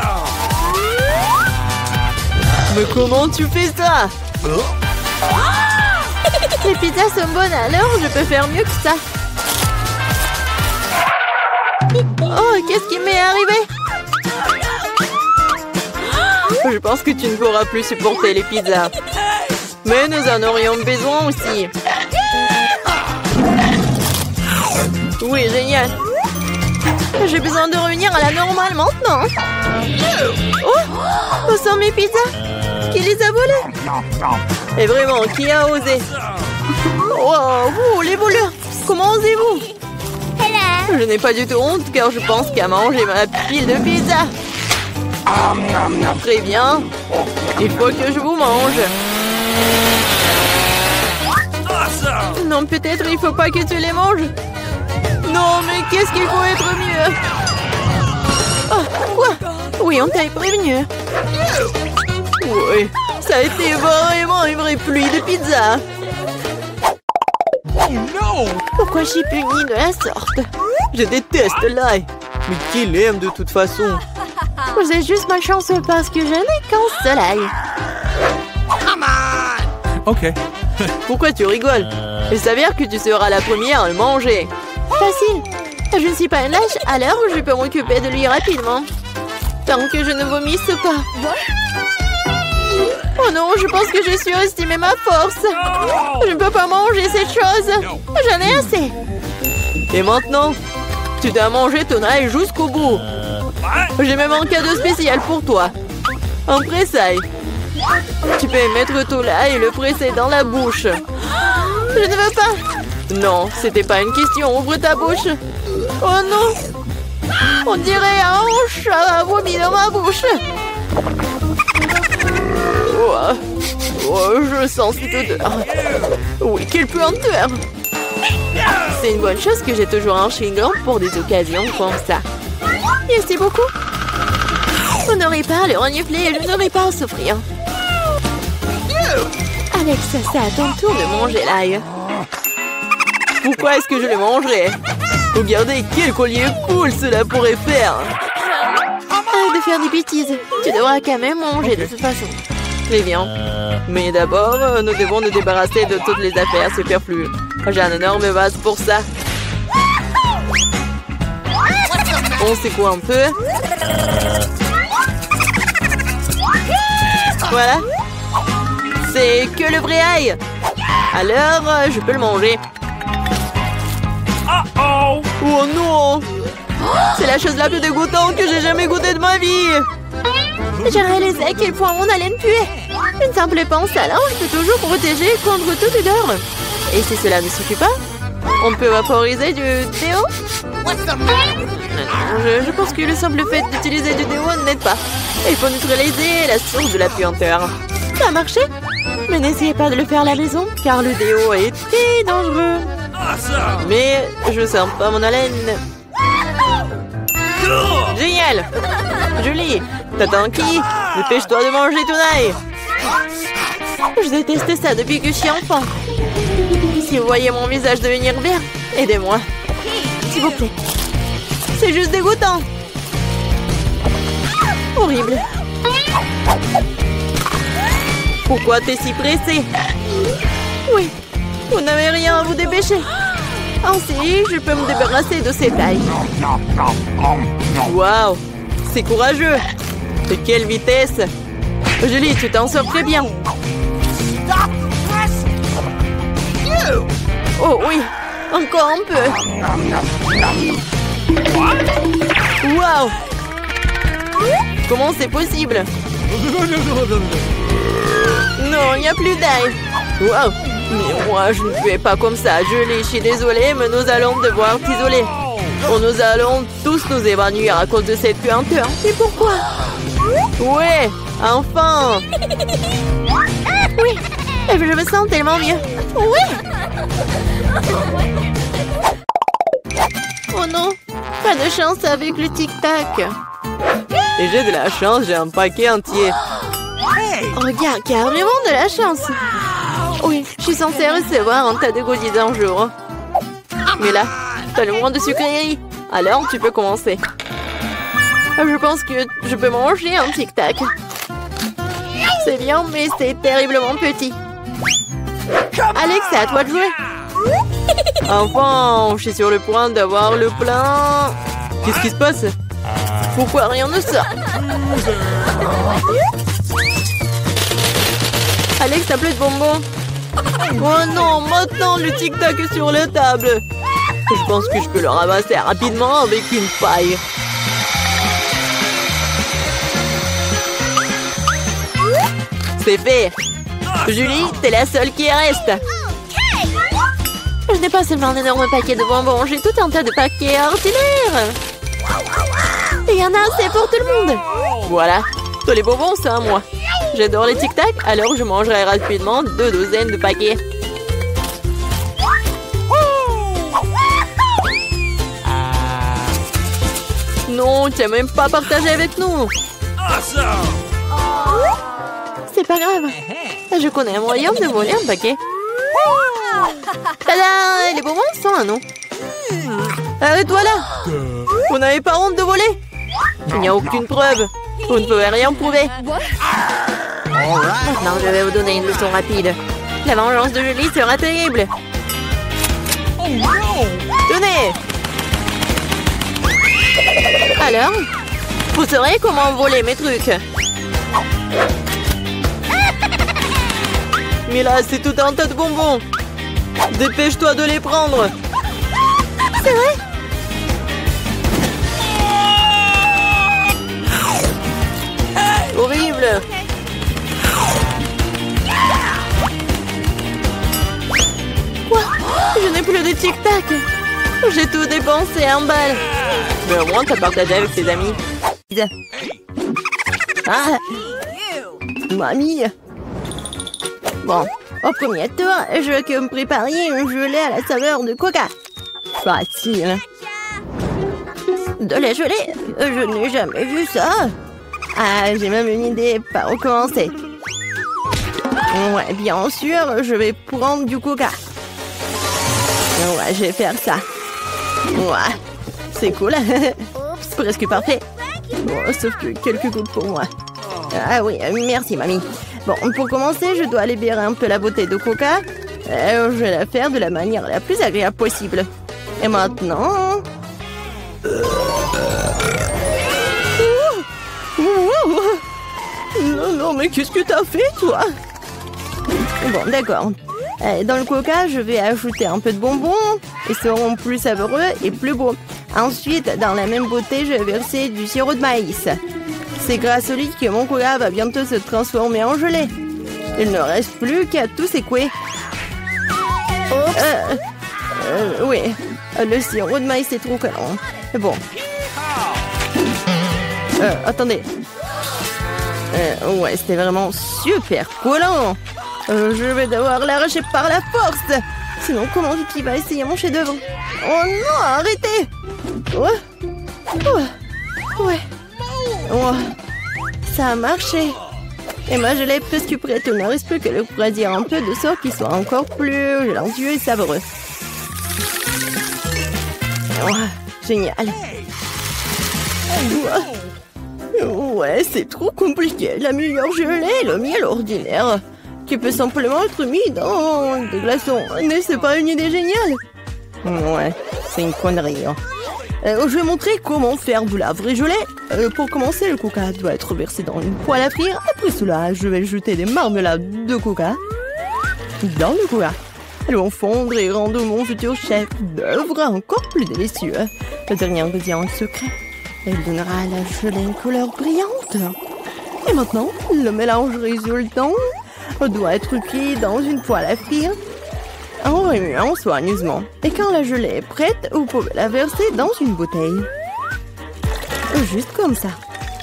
Mais comment tu fais ça? Les pizzas sont bonnes, alors je peux faire mieux que ça. Oh, qu'est-ce qui m'est arrivé? Je pense que tu ne pourras plus supporter les pizzas. Mais nous en aurions besoin aussi. Oui, génial. J'ai besoin de revenir à la normale maintenant. Oh, où sont mes pizzas? Qui les a volées? Et vraiment, qui a osé? Oh, vous, les voleurs! Comment osez-vous? Je n'ai pas du tout honte car je pense qu'à manger ma pile de pizza. Très bien. Il faut que je vous mange. Non, peut-être il faut pas que tu les manges. Non, mais qu'est-ce qu'il faut être mieux? Oh, quoi? Oui, on t'a prévenu. Oui, ça a été vraiment une vraie pluie de pizza. Oh non! Pourquoi je suis punie de la sorte? Je déteste l'ail. Mais qui l'aime de toute façon? Vous êtes juste malchanceux parce que je n'ai qu'un seul ail. Ok. Pourquoi tu rigoles? Il s'avère que tu seras la première à le manger. Facile. Je ne suis pas une lâche, alors je peux m'occuper de lui rapidement. Tant que je ne vomisse pas. Oh non, je pense que j'ai surestimé ma force. Je ne peux pas manger cette chose. J'en ai assez. Et maintenant, tu dois manger ton ail jusqu'au bout. J'ai même un cadeau spécial pour toi. Un presse-ail. Tu peux mettre ton ail et le presser dans la bouche. Je ne veux pas. Non, c'était pas une question. Ouvre ta bouche. Oh non. On dirait un chat a vomi dans ma bouche. Oh, oh, je sens cette odeur. Oui, quelle puanteur. C'est une bonne chose que j'ai toujours un chewing-gum pour des occasions comme ça. Merci beaucoup. On n'aurait pas à le renifler et je n'aurais pas à souffrir. Alex, c'est à ton tour de manger l'ail. Pourquoi est-ce que je le mangerais? Regardez quel collier cool cela pourrait faire. Arrête de faire des bêtises. Tu devras quand même manger de toute façon. Très bien. Mais d'abord, nous devons nous débarrasser de toutes les affaires superflues. J'ai un énorme vase pour ça. On secoue un peu. Voilà. C'est que le vrai ail. Alors, je peux le manger. Uh-oh! Oh non! C'est la chose la plus dégoûtante que j'ai jamais goûtée de ma vie. J'ai réalisé à quel point mon haleine puait. Une simple pince à linge peut toujours protéger contre toute odeur. Et si cela ne suffit pas, on peut vaporiser du déo. Je, je pense que le simple fait d'utiliser du déo n'aide pas. Il faut neutraliser la source de la puanteur. Ça a marché? Mais n'essayez pas de le faire à la maison, car le déo est très dangereux. Mais je sens pas mon haleine. Génial! Julie, t'attends qui? Dépêche-toi de manger ton ail. Je déteste ça depuis que je suis enfant. Si vous voyez mon visage devenir vert, aidez-moi. S'il vous plaît. C'est juste dégoûtant. Horrible. Pourquoi t'es si pressé? Oui, vous n'avez rien à vous dépêcher. Ainsi, je peux me débarrasser de ces tailles. Waouh, c'est courageux. De quelle vitesse. Julie, tu t'en sors très bien. Oh oui, encore un peu. Waouh. Comment c'est possible? Non, il n'y a plus d'ail. Waouh. Mais moi, je ne fais pas comme ça. Julie, je suis désolée, mais nous allons devoir t'isoler. Ou nous allons tous nous évanouir à cause de cette puanteur. Et pourquoi? Ouais, enfin. Oui, et je me sens tellement mieux. Oui. Oh non, pas de chance avec le tic-tac. Et j'ai de la chance, j'ai un paquet entier. Regarde, carrément de la chance. Oui, je suis censée recevoir un tas de goodies un jour. Mais là, t'as le moins de sucreries. Alors, tu peux commencer. Je pense que je peux manger un tic-tac. C'est bien, mais c'est terriblement petit. Alex, c'est à toi de jouer. Enfin, je suis sur le point d'avoir le plein. Qu'est-ce qui se passe? Pourquoi rien ne sort? Alex, t'as plus de bonbons. Oh non, maintenant le tic-tac est sur la table. Je pense que je peux le ramasser rapidement avec une paille. C'est fait. Julie, t'es la seule qui reste. Je n'ai pas seulement un énorme paquet de bonbons, j'ai tout un tas de paquets ordinaires. Il y en a assez pour tout le monde. Voilà, tous les bonbons, c'est à moi. J'adore les tic-tac, alors je mangerai rapidement deux douzaines de paquets. Non, tu n'as même pas partagé avec nous. C'est pas grave. Je connais un moyen de voler un paquet. Tada! Les bonbons sont à nous. Arrête-toi là! Vous n'avez pas honte de voler? Il n'y a aucune preuve. Vous ne pouvez rien prouver. Maintenant, je vais vous donner une leçon rapide. La vengeance de Julie sera terrible. Tenez! Alors, vous saurez comment voler mes trucs. Mais là, c'est tout un tas de bonbons. Dépêche-toi de les prendre. C'est vrai? Horrible. Quoi? Je n'ai plus de tic-tac. J'ai tout dépensé en balles. Mais au moins, t'as partagé avec tes amis. Ah! Mamie! Bon, au premier tour, je veux que vous me prépariez une gelée à la saveur de coca. Facile. De la gelée? Je n'ai jamais vu ça. Ah, j'ai même une idée par où commencer. Ouais, bien sûr, je vais prendre du coca. Ouais, je vais faire ça. Ouais, c'est cool. Presque parfait. Bon, sauf que quelques gouttes pour moi. Ah oui, merci mamie. Bon, pour commencer, je dois libérer un peu la bouteille de coca. Euh, je vais la faire de la manière la plus agréable possible. Et maintenant... Oh, oh, non, non, mais qu'est-ce que t'as fait, toi? Bon, d'accord. Euh, dans le coca, je vais ajouter un peu de bonbons. Ils seront plus savoureux et plus beaux. Ensuite, dans la même bouteille, je vais verser du sirop de maïs. C'est grâce au liquide que mon coca va bientôt se transformer en gelée. Il ne reste plus qu'à tout secouer. Euh, euh, oui, le sirop de maïs est trop collant. Bon. Euh, attendez. Euh, ouais, c'était vraiment super collant. Euh, je vais devoir l'arracher par la force. Sinon, comment Vicky va essayer mon chef-d'œuvre? Oh non, arrêtez! Ouais. Ouais. Ouais. Oh, ça a marché. Et moi, je l'ai presque prête. Il ne reste plus que le refroidir un peu de sorte qu'il soit encore plus gélancieux et savoureux. Oh, génial. Ouais, ouais, c'est trop compliqué. La meilleure gelée est le miel ordinaire, qui peut simplement être mis dans des glaçons. Mais c'est pas une idée géniale? Ouais, c'est une connerie. Hein. Euh, je vais montrer comment faire de la vraie gelée. Euh, pour commencer, le coca doit être versé dans une poêle à frire. Après cela, je vais jeter des marmelades de coca dans le coca. Elles vont fondre et rendre mon futur chef d'œuvre encore plus délicieux. Le dernier ingrédient secret, elle donnera à la gelée une couleur brillante. Et maintenant, le mélange résultant doit être cuit dans une poêle à frire en remuant soigneusement. Et quand la gelée est prête, vous pouvez la verser dans une bouteille. Juste comme ça.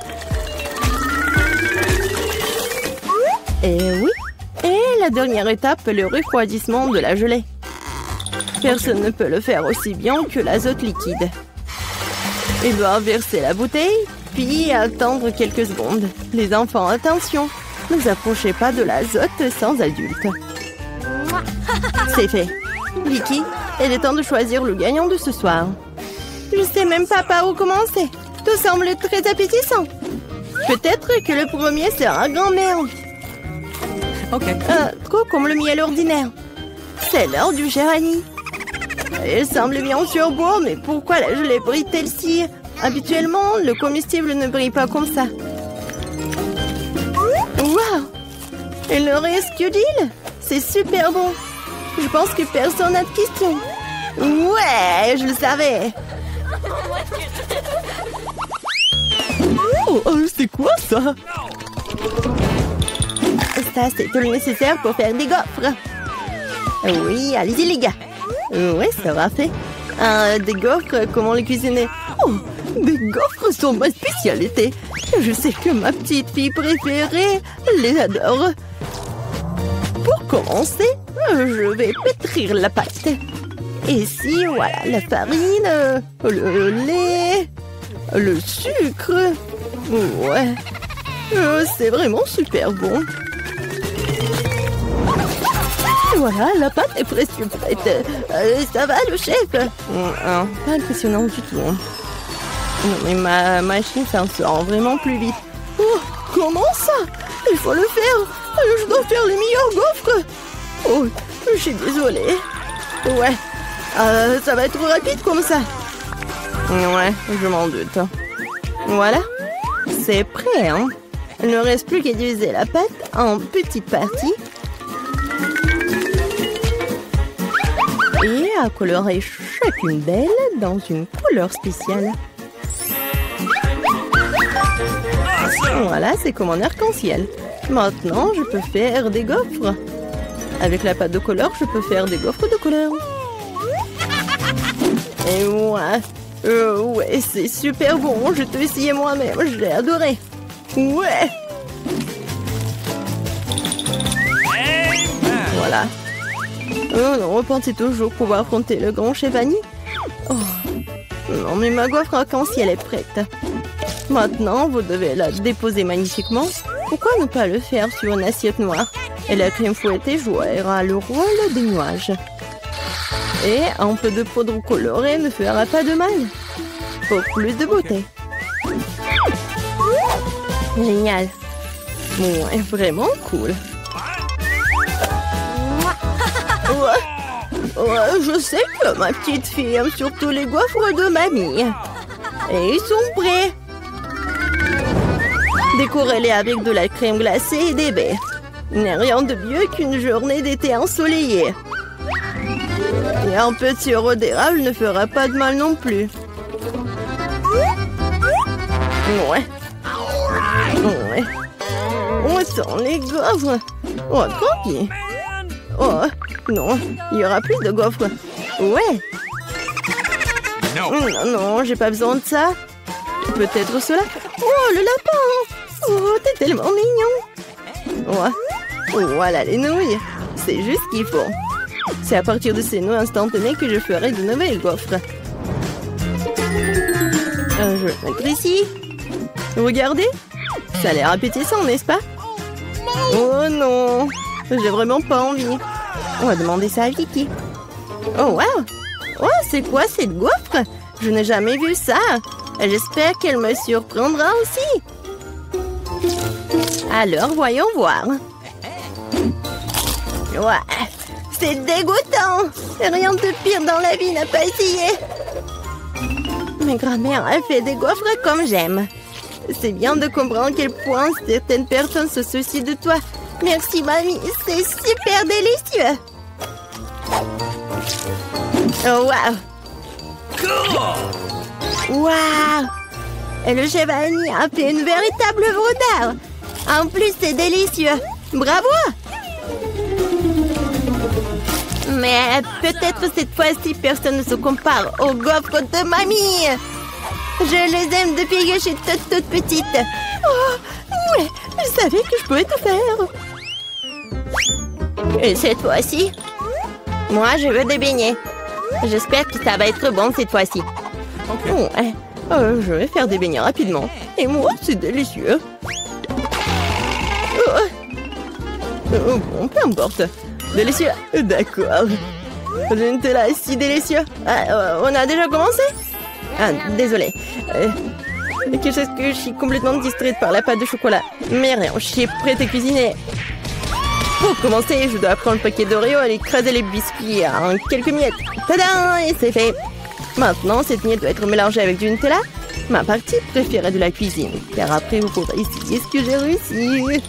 Et oui. Et la dernière étape, le refroidissement de la gelée. Personne ne peut le faire aussi bien que l'azote liquide. Il doit verser la bouteille, puis attendre quelques secondes. Les enfants, attention, ne vous approchez pas de l'azote sans adulte. C'est fait. Vicky, il est temps de choisir le gagnant de ce soir. Je sais même pas par où commencer. Tout semble très appétissant. Peut-être que le premier sera grand-mère. Ok. Euh, trop comme le miel ordinaire. C'est l'heure du cher Annie. Il semble bien sûr beau, mais pourquoi la gelée brille-t-elle si? Habituellement, le comestible ne brille pas comme ça. Waouh! Il ne reste que d'île. C'est super bon. Je pense que personne n'a de questions. Ouais, je le savais. Oh, oh c'est quoi ça? Ça, c'est tout le nécessaire pour faire des gaufres. Oui, allez-y les gars. Ouais, ça va fait. Ah, des gaufres, comment les cuisiner? Oh, des gaufres sont ma spécialité. Je sais que ma petite fille préférée les adore. Pour commencer, je vais pétrir la pâte. Ici, voilà, la farine, le lait, le sucre. Ouais, euh, c'est vraiment super bon. Voilà, la pâte est presque prête. Euh, ça va, le chef? euh, Pas impressionnant du tout. Non, mais ma machine s'en sort vraiment plus vite. Oh, comment ça? Il faut le faire. Je dois faire les meilleurs gaufres. Oh, je suis désolée. Ouais, euh, ça va être rapide comme ça. Ouais, je m'en doute. Voilà, c'est prêt, hein? Il ne reste plus qu'à diviser la pâte en petites parties. Et à colorer chacune d'elles dans une couleur spéciale. Voilà, c'est comme un arc-en-ciel. Maintenant, je peux faire des gaufres. Avec la pâte de couleur, je peux faire des gaufres de couleur. Et ouais, euh, ouais, c'est super bon. Je te essayé moi-même, je l'ai adoré. Ouais. Voilà. Oh non, pensez toujours pouvoir affronter le grand chef Annie. Oh. Non, mais ma gaufre arc-en-ciel est prête. Maintenant, vous devez la déposer magnifiquement. Pourquoi ne pas le faire sur une assiette noire? Et la crème fouettée jouera le rôle des nuages. Et un peu de poudre colorée ne fera pas de mal. Pour plus de beauté. Génial. Ouais, vraiment cool. Ouais. Ouais, je sais que ma petite fille aime surtout les gaufres de mamie. Et ils sont prêts. Décorez-les avec de la crème glacée et des baies. Il n'y a rien de mieux qu'une journée d'été ensoleillée. Et un peu de sirop d'érable ne fera pas de mal non plus. Ouais. Ouais. On sent les gaufres. Oh, tranquille. Oh, non, il y aura plus de gaufres. Ouais. Non, non, non, j'ai pas besoin de ça. Peut-être cela. Oh, le lapin. Oh, t'es tellement mignon. Ouais. Voilà les nouilles. C'est juste ce qu'il faut. C'est à partir de ces nouilles instantanées que je ferai de nouvelles gaufres. Euh, je vais le mettre ici. Regardez. Ça a l'air appétissant, n'est-ce pas? Oh non. J'ai vraiment pas envie. On va demander ça à Vicky. Oh, wow. Oh, c'est quoi cette gaufre? Je n'ai jamais vu ça. J'espère qu'elle me surprendra aussi. Alors, voyons voir. Ouais, c'est dégoûtant. Rien de pire dans la vie n'a pas essayé. Ma grand-mère a fait des gaufres comme j'aime. C'est bien de comprendre à quel point certaines personnes se soucient de toi. Merci, mamie. C'est super délicieux. Oh, wow. Wow. Et le chef Annie a fait une véritable œuvre d'art. En plus, c'est délicieux. Bravo. Mais peut-être cette fois-ci, personne ne se compare aux gaufres de mamie. Je les aime depuis que je suis toute, toute petite. Oh, ouais, je savais que je pouvais tout faire. Et cette fois-ci, moi, je veux des beignets. J'espère que ça va être bon cette fois-ci. Okay. Ouais, euh, je vais faire des beignets rapidement. Et moi, c'est délicieux. Oh. Oh, bon, peu importe. Délicieux. D'accord. Le Nutella est si délicieux. Ah, euh, on a déjà commencé? Ah, désolé. Euh, quelque chose que je suis complètement distraite par la pâte de chocolat. Mais rien, je suis prête à cuisiner. Pour commencer, je dois prendre le paquet d'Oreo et écraser les biscuits en quelques miettes. Tadam! Et c'est fait. Maintenant, cette miette doit être mélangée avec du Nutella. Ma partie préférée de la cuisine. Car après, vous pourrez essayer ce que j'ai réussi.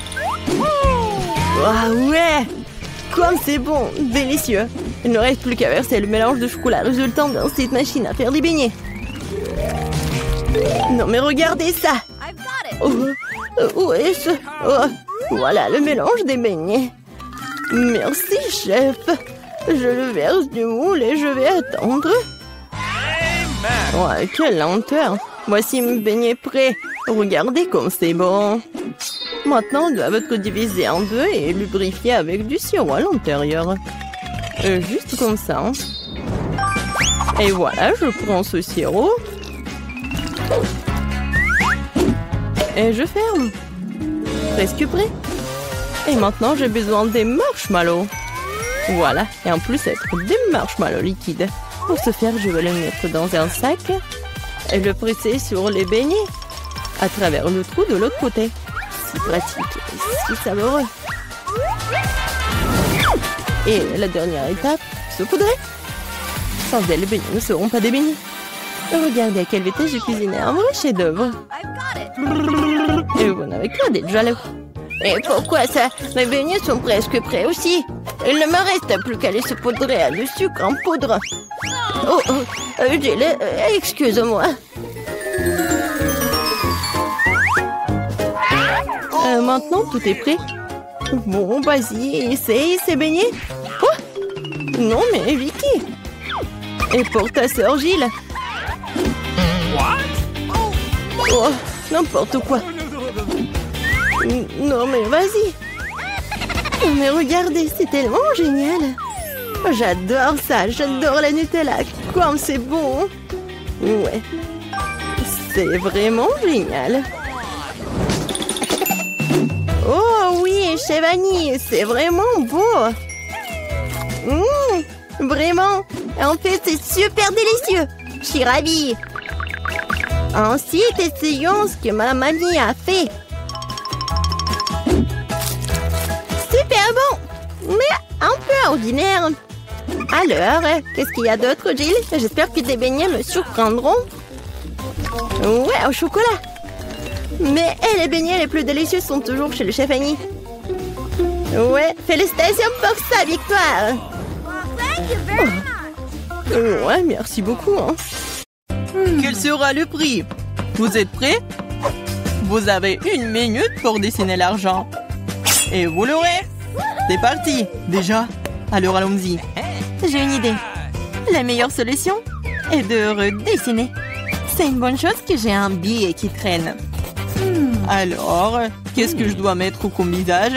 Ah ouais! Comme c'est bon! Délicieux! Il ne reste plus qu'à verser le mélange de chocolat résultant dans cette machine à faire des beignets. Non mais regardez ça! Oh, où est-ce? Oh, voilà le mélange des beignets. Merci, chef! Je le verse du moule et je vais attendre. Ouais, quelle lenteur. Voici mes beignets prêts. Regardez comme c'est bon. Maintenant, ils doivent être divisés en deux et lubrifiés avec du sirop à l'intérieur. Euh, juste comme ça. Et voilà, je prends ce sirop. Et je ferme. Presque prêt. Et maintenant, j'ai besoin des marshmallows. Voilà. Et en plus, être des marshmallows liquides. Pour ce faire, je vais le mettre dans un sac et le presser sur les beignets à travers le trou de l'autre côté. Si pratique et si savoureux. Et la dernière étape, saupoudrer. Sans elle, les beignets ne seront pas des beignets. Regardez à quelle vitesse j'ai cuisiné un vrai chef-d'œuvre. Et vous n'avez qu'à d'être jaloux. Et pourquoi ça? Mes beignets sont presque prêts aussi. Il ne me reste plus qu'à les saupoudrer à du sucre en poudre. Oh, oh euh, j'ai le... Euh, excuse-moi. Euh, maintenant, tout est prêt. Bon, vas-y, essaye ces beignets. Oh non, mais Vicky. Et pour ta sœur Gilles. Oh, n'importe quoi. Non, mais vas-y. Mais regardez, c'est tellement génial. J'adore ça, j'adore la Nutella. Comme c'est bon. Ouais. C'est vraiment génial. Oh oui, chez Vanille, c'est vraiment beau. Mmh, vraiment. En fait, c'est super délicieux. Je suis ravie. Ensuite, essayons ce que ma mamie a fait. Super bon, mais un peu ordinaire. Alors, qu'est-ce qu'il y a d'autre, Jill? J'espère que tes beignets me surprendront. Ouais, au chocolat. Mais hey, les beignets les plus délicieux sont toujours chez le chef Annie. Ouais, félicitations pour sa victoire. Oh. Ouais, merci beaucoup. Hein. Hmm. Quel sera le prix? Vous êtes prêts? Vous avez une minute pour dessiner l'argent. Et vous l'aurez. C'est parti. Déjà, alors allons-y. J'ai une idée. La meilleure solution est de redessiner. C'est une bonne chose que j'ai un billet qui traîne. Hmm. Alors, qu'est-ce que je dois mettre comme visage?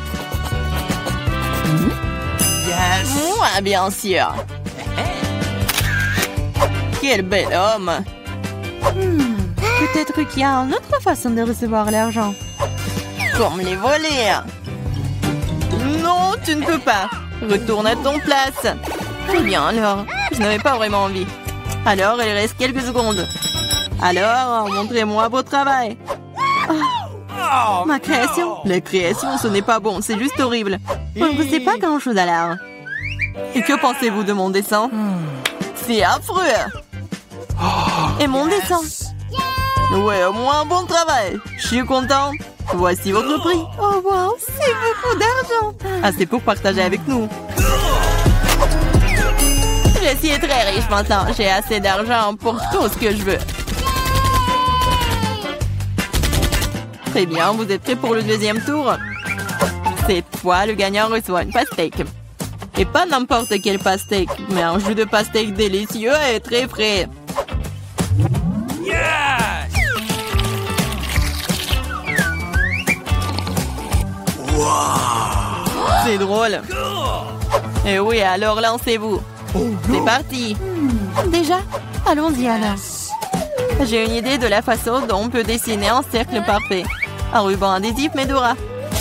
Yes. Moi, bien sûr. Quel bel homme. Hmm. Peut-être qu'il y a une autre façon de recevoir l'argent. Comme les voler. Non, tu ne peux pas. Retourne à ton place. Très bien, alors. Je n'avais pas vraiment envie. Alors, il reste quelques secondes. Alors, montrez-moi vos travail. Oh, ma création. La création, ce n'est pas bon, c'est juste horrible. Vous ne poussez pas grand-chose à l'art. Et que pensez-vous de mon dessin? C'est affreux. Et mon dessin? Ouais, au moins un bon travail. Je suis content. Voici votre prix. Oh wow, c'est beaucoup d'argent. Ah, c'est pour partager avec nous. Je suis très riche maintenant. J'ai assez d'argent pour tout ce que je veux. Très bien, vous êtes prêts pour le deuxième tour? Cette fois, le gagnant reçoit une pastèque. Et pas n'importe quelle pastèque, mais un jus de pastèque délicieux et très frais. Yes! Wow! C'est drôle. Et oui, alors lancez-vous. Oh, c'est parti. Hmm. Déjà? Allons-y alors. J'ai une idée de la façon dont on peut dessiner un cercle parfait. Un ruban adhésif Medora.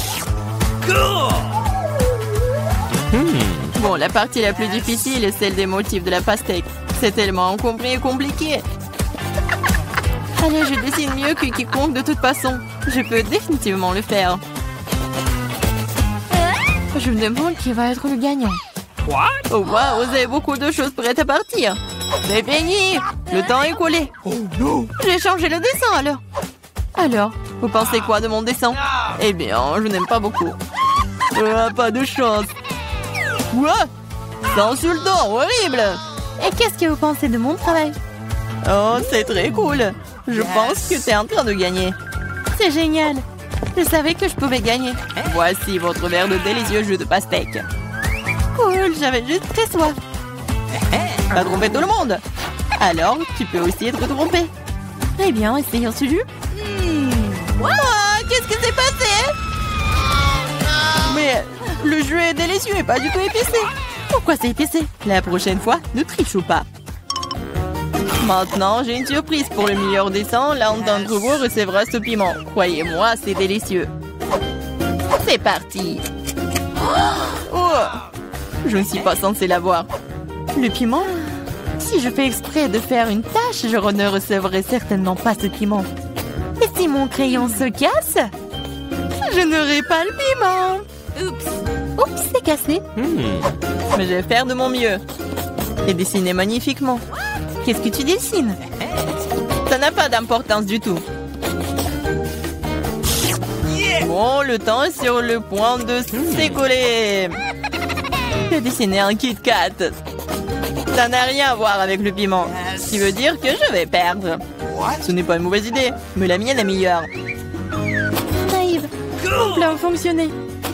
Hmm. Bon, la partie la plus difficile est celle des motifs de la pastèque. C'est tellement encombré et compliqué. Allez, je dessine mieux que quiconque de toute façon. Je peux définitivement le faire. Je me demande qui va être le gagnant. What? Oh wow, vous avez beaucoup de choses prêtes à partir. C'est fini. Le temps est coulé. Oh non. J'ai changé le dessin alors. Alors, vous pensez quoi de mon dessin? Eh bien, je n'aime pas beaucoup. Euh, pas de chance. Quoi? C'est insultant, horrible. Et qu'est-ce que vous pensez de mon travail? Oh, c'est très cool. Je pense que tu es en train de gagner. C'est génial. Je savais que je pouvais gagner. Voici votre verre de délicieux jus de pastèque. Cool, j'avais juste très soif. T'as trompé tout le monde. Alors, tu peux aussi te tromper. Eh bien, essayons ce jus. Mmh. Wow, qu'est-ce qui s'est passé? Mais le jus est délicieux et pas du tout épicé. Pourquoi c'est épicé? La prochaine fois, ne trichons pas. Maintenant, j'ai une surprise pour le meilleur dessin. L'un d'entre vous recevra ce piment. Croyez-moi, c'est délicieux. C'est parti. Oh, je ne suis pas censée l'avoir. Le piment? Si je fais exprès de faire une tâche, je ne recevrai certainement pas ce piment. Et si mon crayon se casse, je n'aurai pas le piment. Oups. Oups, c'est cassé. Hmm. Mais je vais faire de mon mieux. Et dessiner magnifiquement. Qu'est-ce que tu dessines? Ça n'a pas d'importance du tout. Bon, le temps est sur le point de s'écoller. J'ai dessiné un Kit Kat. Ça n'a rien à voir avec le piment. Ce qui veut dire que je vais perdre. Ce n'est pas une mauvaise idée, mais la mienne est meilleure. Naïve, mon plan a fonctionné.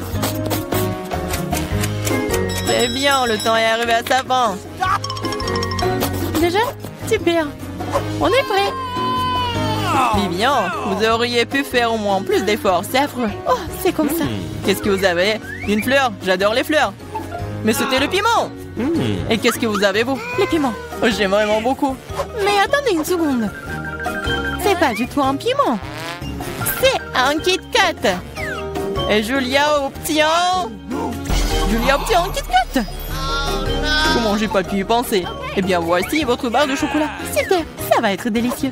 Très bien, le temps est arrivé à sa fin. Déjà? Super. On est prêt. Vivian, vous auriez pu faire au moins plus d'efforts, c'est affreux. Oh, c'est comme ça. Qu'est-ce que vous avez? Une fleur? J'adore les fleurs. Mais c'était le piment. Et qu'est-ce que vous avez, vous? Les piments. Oh, j'aime vraiment beaucoup. Mais attendez une seconde. C'est pas du tout un piment. C'est un Kit Kat. Et Julia obtient... Julia obtient un Kit Kat. Comment j'ai pas pu y penser? Eh bien, voici votre barre de chocolat. Super, ça va être délicieux.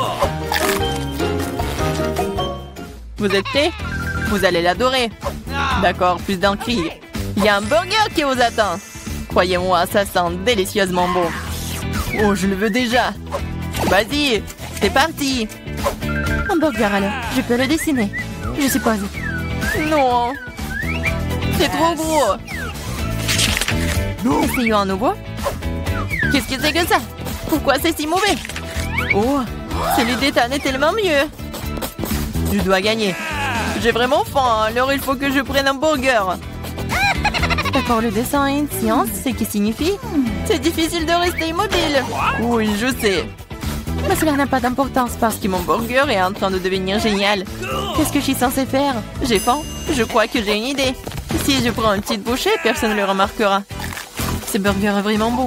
Vous êtes prêts? Vous allez l'adorer. D'accord, plus d'un cri. Il y a un burger qui vous attend. Croyez-moi, ça sent délicieusement bon. Oh, je le veux déjà. Vas-y, c'est parti. Un burger alors, je peux le dessiner, je suppose. Non, c'est trop gros. Essayons à nouveau. Qu'est-ce que c'est que ça? Pourquoi c'est si mauvais? Oh, celui d'Ethan est tellement mieux. Je dois gagner. J'ai vraiment faim, alors il faut que je prenne un burger. D'accord, le dessin est une science, c'est qui signifie? C'est difficile de rester immobile. Oui, je sais. Mais cela n'a pas d'importance parce que mon burger est en train de devenir génial. Qu'est-ce que je suis censée faire? J'ai faim. Je crois que j'ai une idée. Si je prends une petite bouchée, personne ne le remarquera. Ce burger est vraiment bon.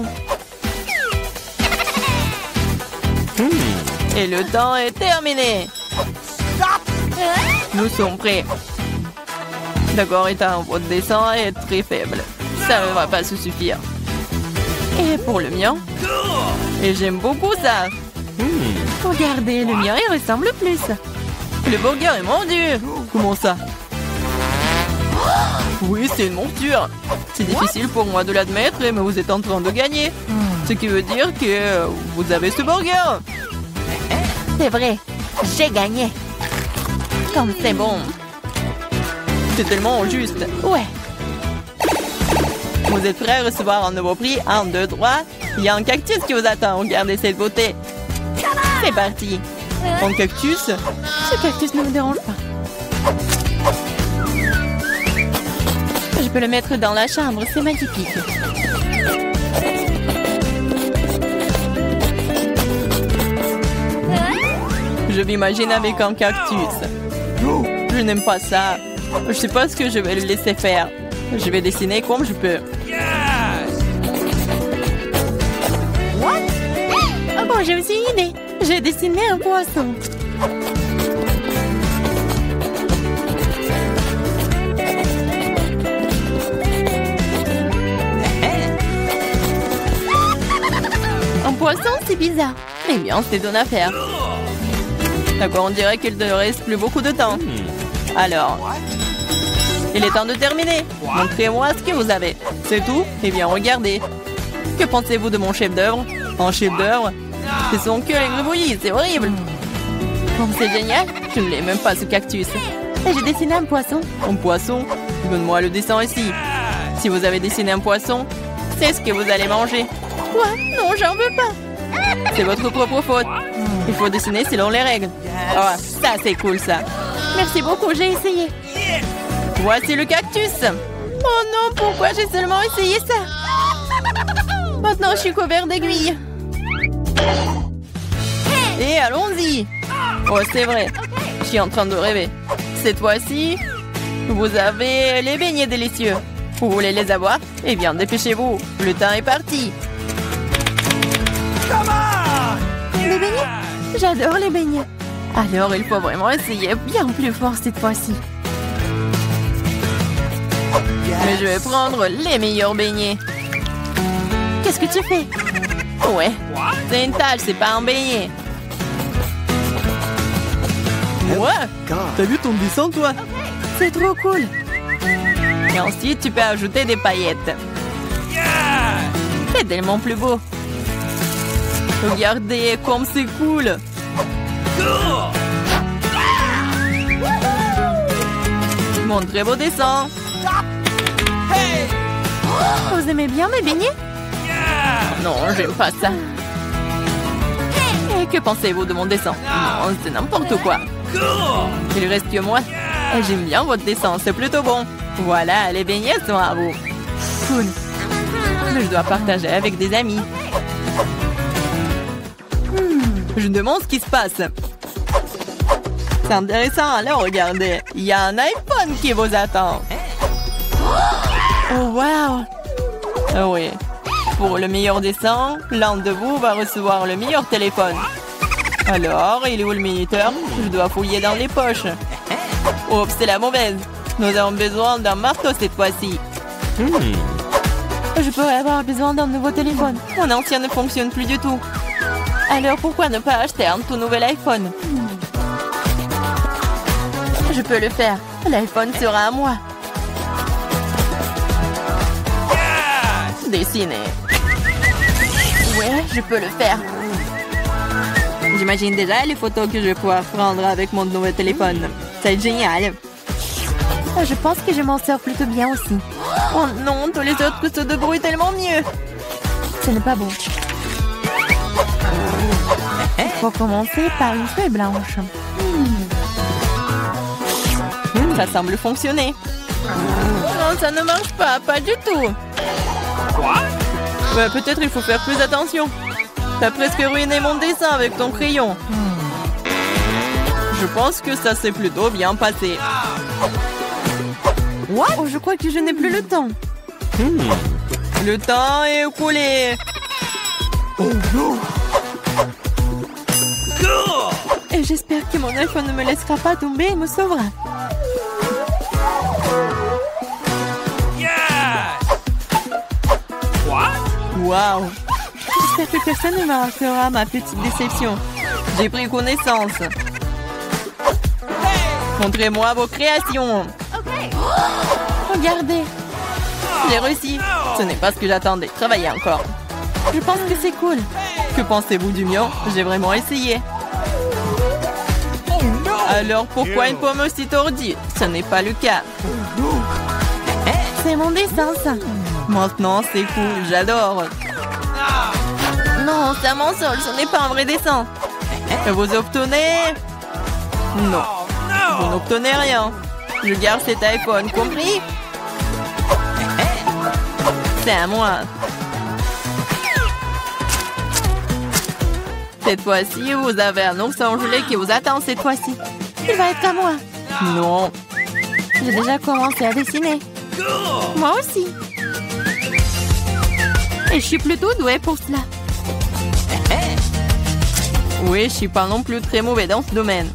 Et le temps est terminé. Nous sommes prêts. D'accord, Ethan, votre dessin est très faible. Ça ne va pas se suffire. Et pour le mien? Et j'aime beaucoup ça. Regardez, le mien, il ressemble plus. Le burger est mordu. Comment ça? Oui, c'est une monture. C'est difficile pour moi de l'admettre, mais vous êtes en train de gagner. Ce qui veut dire que vous avez ce burger. C'est vrai, j'ai gagné. Comme c'est bon. C'est tellement juste. Ouais. Vous êtes prêts à recevoir un nouveau prix? Un, deux, trois. Il y a un cactus qui vous attend. Regardez cette beauté. C'est parti. Un cactus? Ce cactus ne me dérange pas. Je peux le mettre dans la chambre. C'est magnifique. Je m'imagine avec un cactus. Je n'aime pas ça. Je sais pas ce que je vais le laisser faire. Je vais dessiner comme je peux. What? Oh bon, j'ai aussi une idée. J'ai dessiné un poisson. Un poisson, c'est bizarre. Eh bien, c'est une affaire. D'accord, on dirait qu'il ne reste plus beaucoup de temps. Alors, il est temps de terminer. Montrez-moi ce que vous avez. C'est tout? Eh bien, regardez. Que pensez-vous de mon chef-d'œuvre? Un chef-d'œuvre? Ce sont que les gribouillis, c'est horrible. Oh, c'est génial. Je ne l'ai même pas, ce cactus. Et j'ai dessiné un poisson. Un poisson? Donne-moi le dessin ici. Si vous avez dessiné un poisson, c'est ce que vous allez manger. Quoi? Non, j'en veux pas. C'est votre propre faute. Il faut dessiner selon les règles. Oh, ça c'est cool ça. Merci beaucoup, j'ai essayé. Voici le cactus. Oh non, pourquoi j'ai seulement essayé ça? Maintenant, je suis couvert d'aiguilles. Et allons-y. Oh, c'est vrai. Je suis en train de rêver. Cette fois-ci, vous avez les beignets délicieux. Vous voulez les avoir? Eh bien, dépêchez-vous. Le temps est parti. Les beignets? J'adore les beignets. Alors, il faut vraiment essayer bien plus fort cette fois-ci. Mais je vais prendre les meilleurs beignets. Qu'est-ce que tu fais? Ouais, c'est une tâche, c'est pas un beignet. Ouais, t'as vu ton dessin, toi? C'est trop cool. Et ensuite, tu peux ajouter des paillettes. C'est tellement plus beau. Regardez comme c'est cool. Mon très beau dessin. Vous aimez bien mes beignets? Non, j'aime pas ça. Et que pensez-vous de mon dessin? Non, c'est n'importe quoi. Il reste que moi. Et j'aime bien votre dessin, c'est plutôt bon. Voilà, les beignets sont à vous. Cool. Mais je dois partager avec des amis. Hmm, je me demande ce qui se passe. C'est intéressant, alors regardez. Il y a un iPhone qui vous attend. Oh, wow. Oh oui. Pour le meilleur dessin, l'un de vous va recevoir le meilleur téléphone. Alors, il est où le minuteur? Je dois fouiller dans les poches. Oups, c'est la mauvaise. Nous avons besoin d'un marteau cette fois-ci. Hmm. Je pourrais avoir besoin d'un nouveau téléphone. Mon ancien ne fonctionne plus du tout. Alors, pourquoi ne pas acheter un tout nouvel iPhone? Je peux le faire. L'iPhone sera à moi. Dessiner. Ouais, je peux le faire. J'imagine déjà les photos que je vais pouvoir prendre avec mon nouveau téléphone. C'est génial. Je pense que je m'en sors plutôt bien aussi. Oh non, tous les autres se débrouillent tellement mieux. Ce n'est pas bon. Il faut commencer par une feuille blanche. Hmm, ça semble fonctionner. Non, ça ne marche pas, pas du tout. Ouais, peut-être il faut faire plus attention. T'as presque ruiné mon dessin avec ton crayon. Je pense que ça s'est plutôt bien passé. What? Oh, je crois que je n'ai plus le temps. Hmm. Le temps est écoulé. Oh non. Et j'espère que mon iPhone ne me laissera pas tomber et me sauvera. Wow. J'espère que personne ne me remarquera ma petite déception. J'ai pris connaissance. Montrez-moi vos créations. Regardez. J'ai réussi. Ce n'est pas ce que j'attendais. Travaillez encore. Je pense que c'est cool. Que pensez-vous du mien? J'ai vraiment essayé. Alors pourquoi une pomme aussi tordue? Ce n'est pas le cas. C'est mon dessin, ça. Maintenant, c'est cool. J'adore. Non, c'est un mensonge. Ce n'est pas un vrai dessin. Vous obtenez... Non. Vous n'obtenez rien. Je garde cet iPhone, compris? C'est à moi. Cette fois-ci, vous avez un ourson gelé qui vous attend cette fois-ci. Il va être à moi. Non. J'ai déjà commencé à dessiner. Moi aussi. Et je suis plutôt douée pour cela. Oui, je suis pas non plus très mauvais dans ce domaine.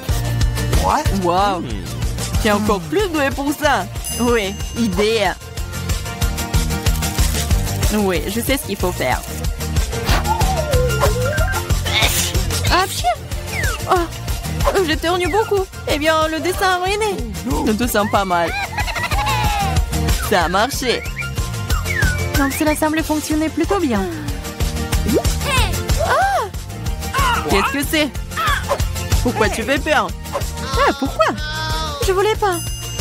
Wow. Je suis encore plus douée pour ça. Oui, idée. Oui, je sais ce qu'il faut faire. Ah, oh, je t'éternue beaucoup. Eh bien, le dessin a ruiné. Je te sens pas mal. Ça a marché. Donc cela semble fonctionner plutôt bien. Ah! Qu'est-ce que c'est? Pourquoi tu fais peur? Ah, pourquoi? Je voulais pas.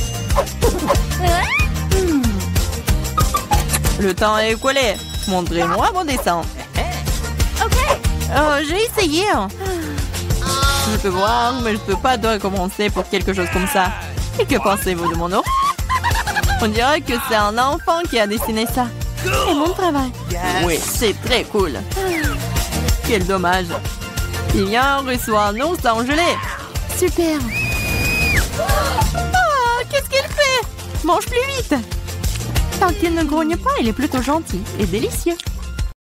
Hmm. Le temps est écoulé. Montrez-moi vos dessins. Oh, j'ai essayé. Je peux voir, mais je peux pas recommencer pour quelque chose comme ça. Et que pensez-vous de mon ours? On dirait que c'est un enfant qui a dessiné ça. C'est mon travail. Oui, c'est très cool. Quel dommage. Lilian reçoit un ours en gelée. Super. Oh, qu'est-ce qu'il fait? Mange plus vite. Tant qu'il ne grogne pas, il est plutôt gentil et délicieux.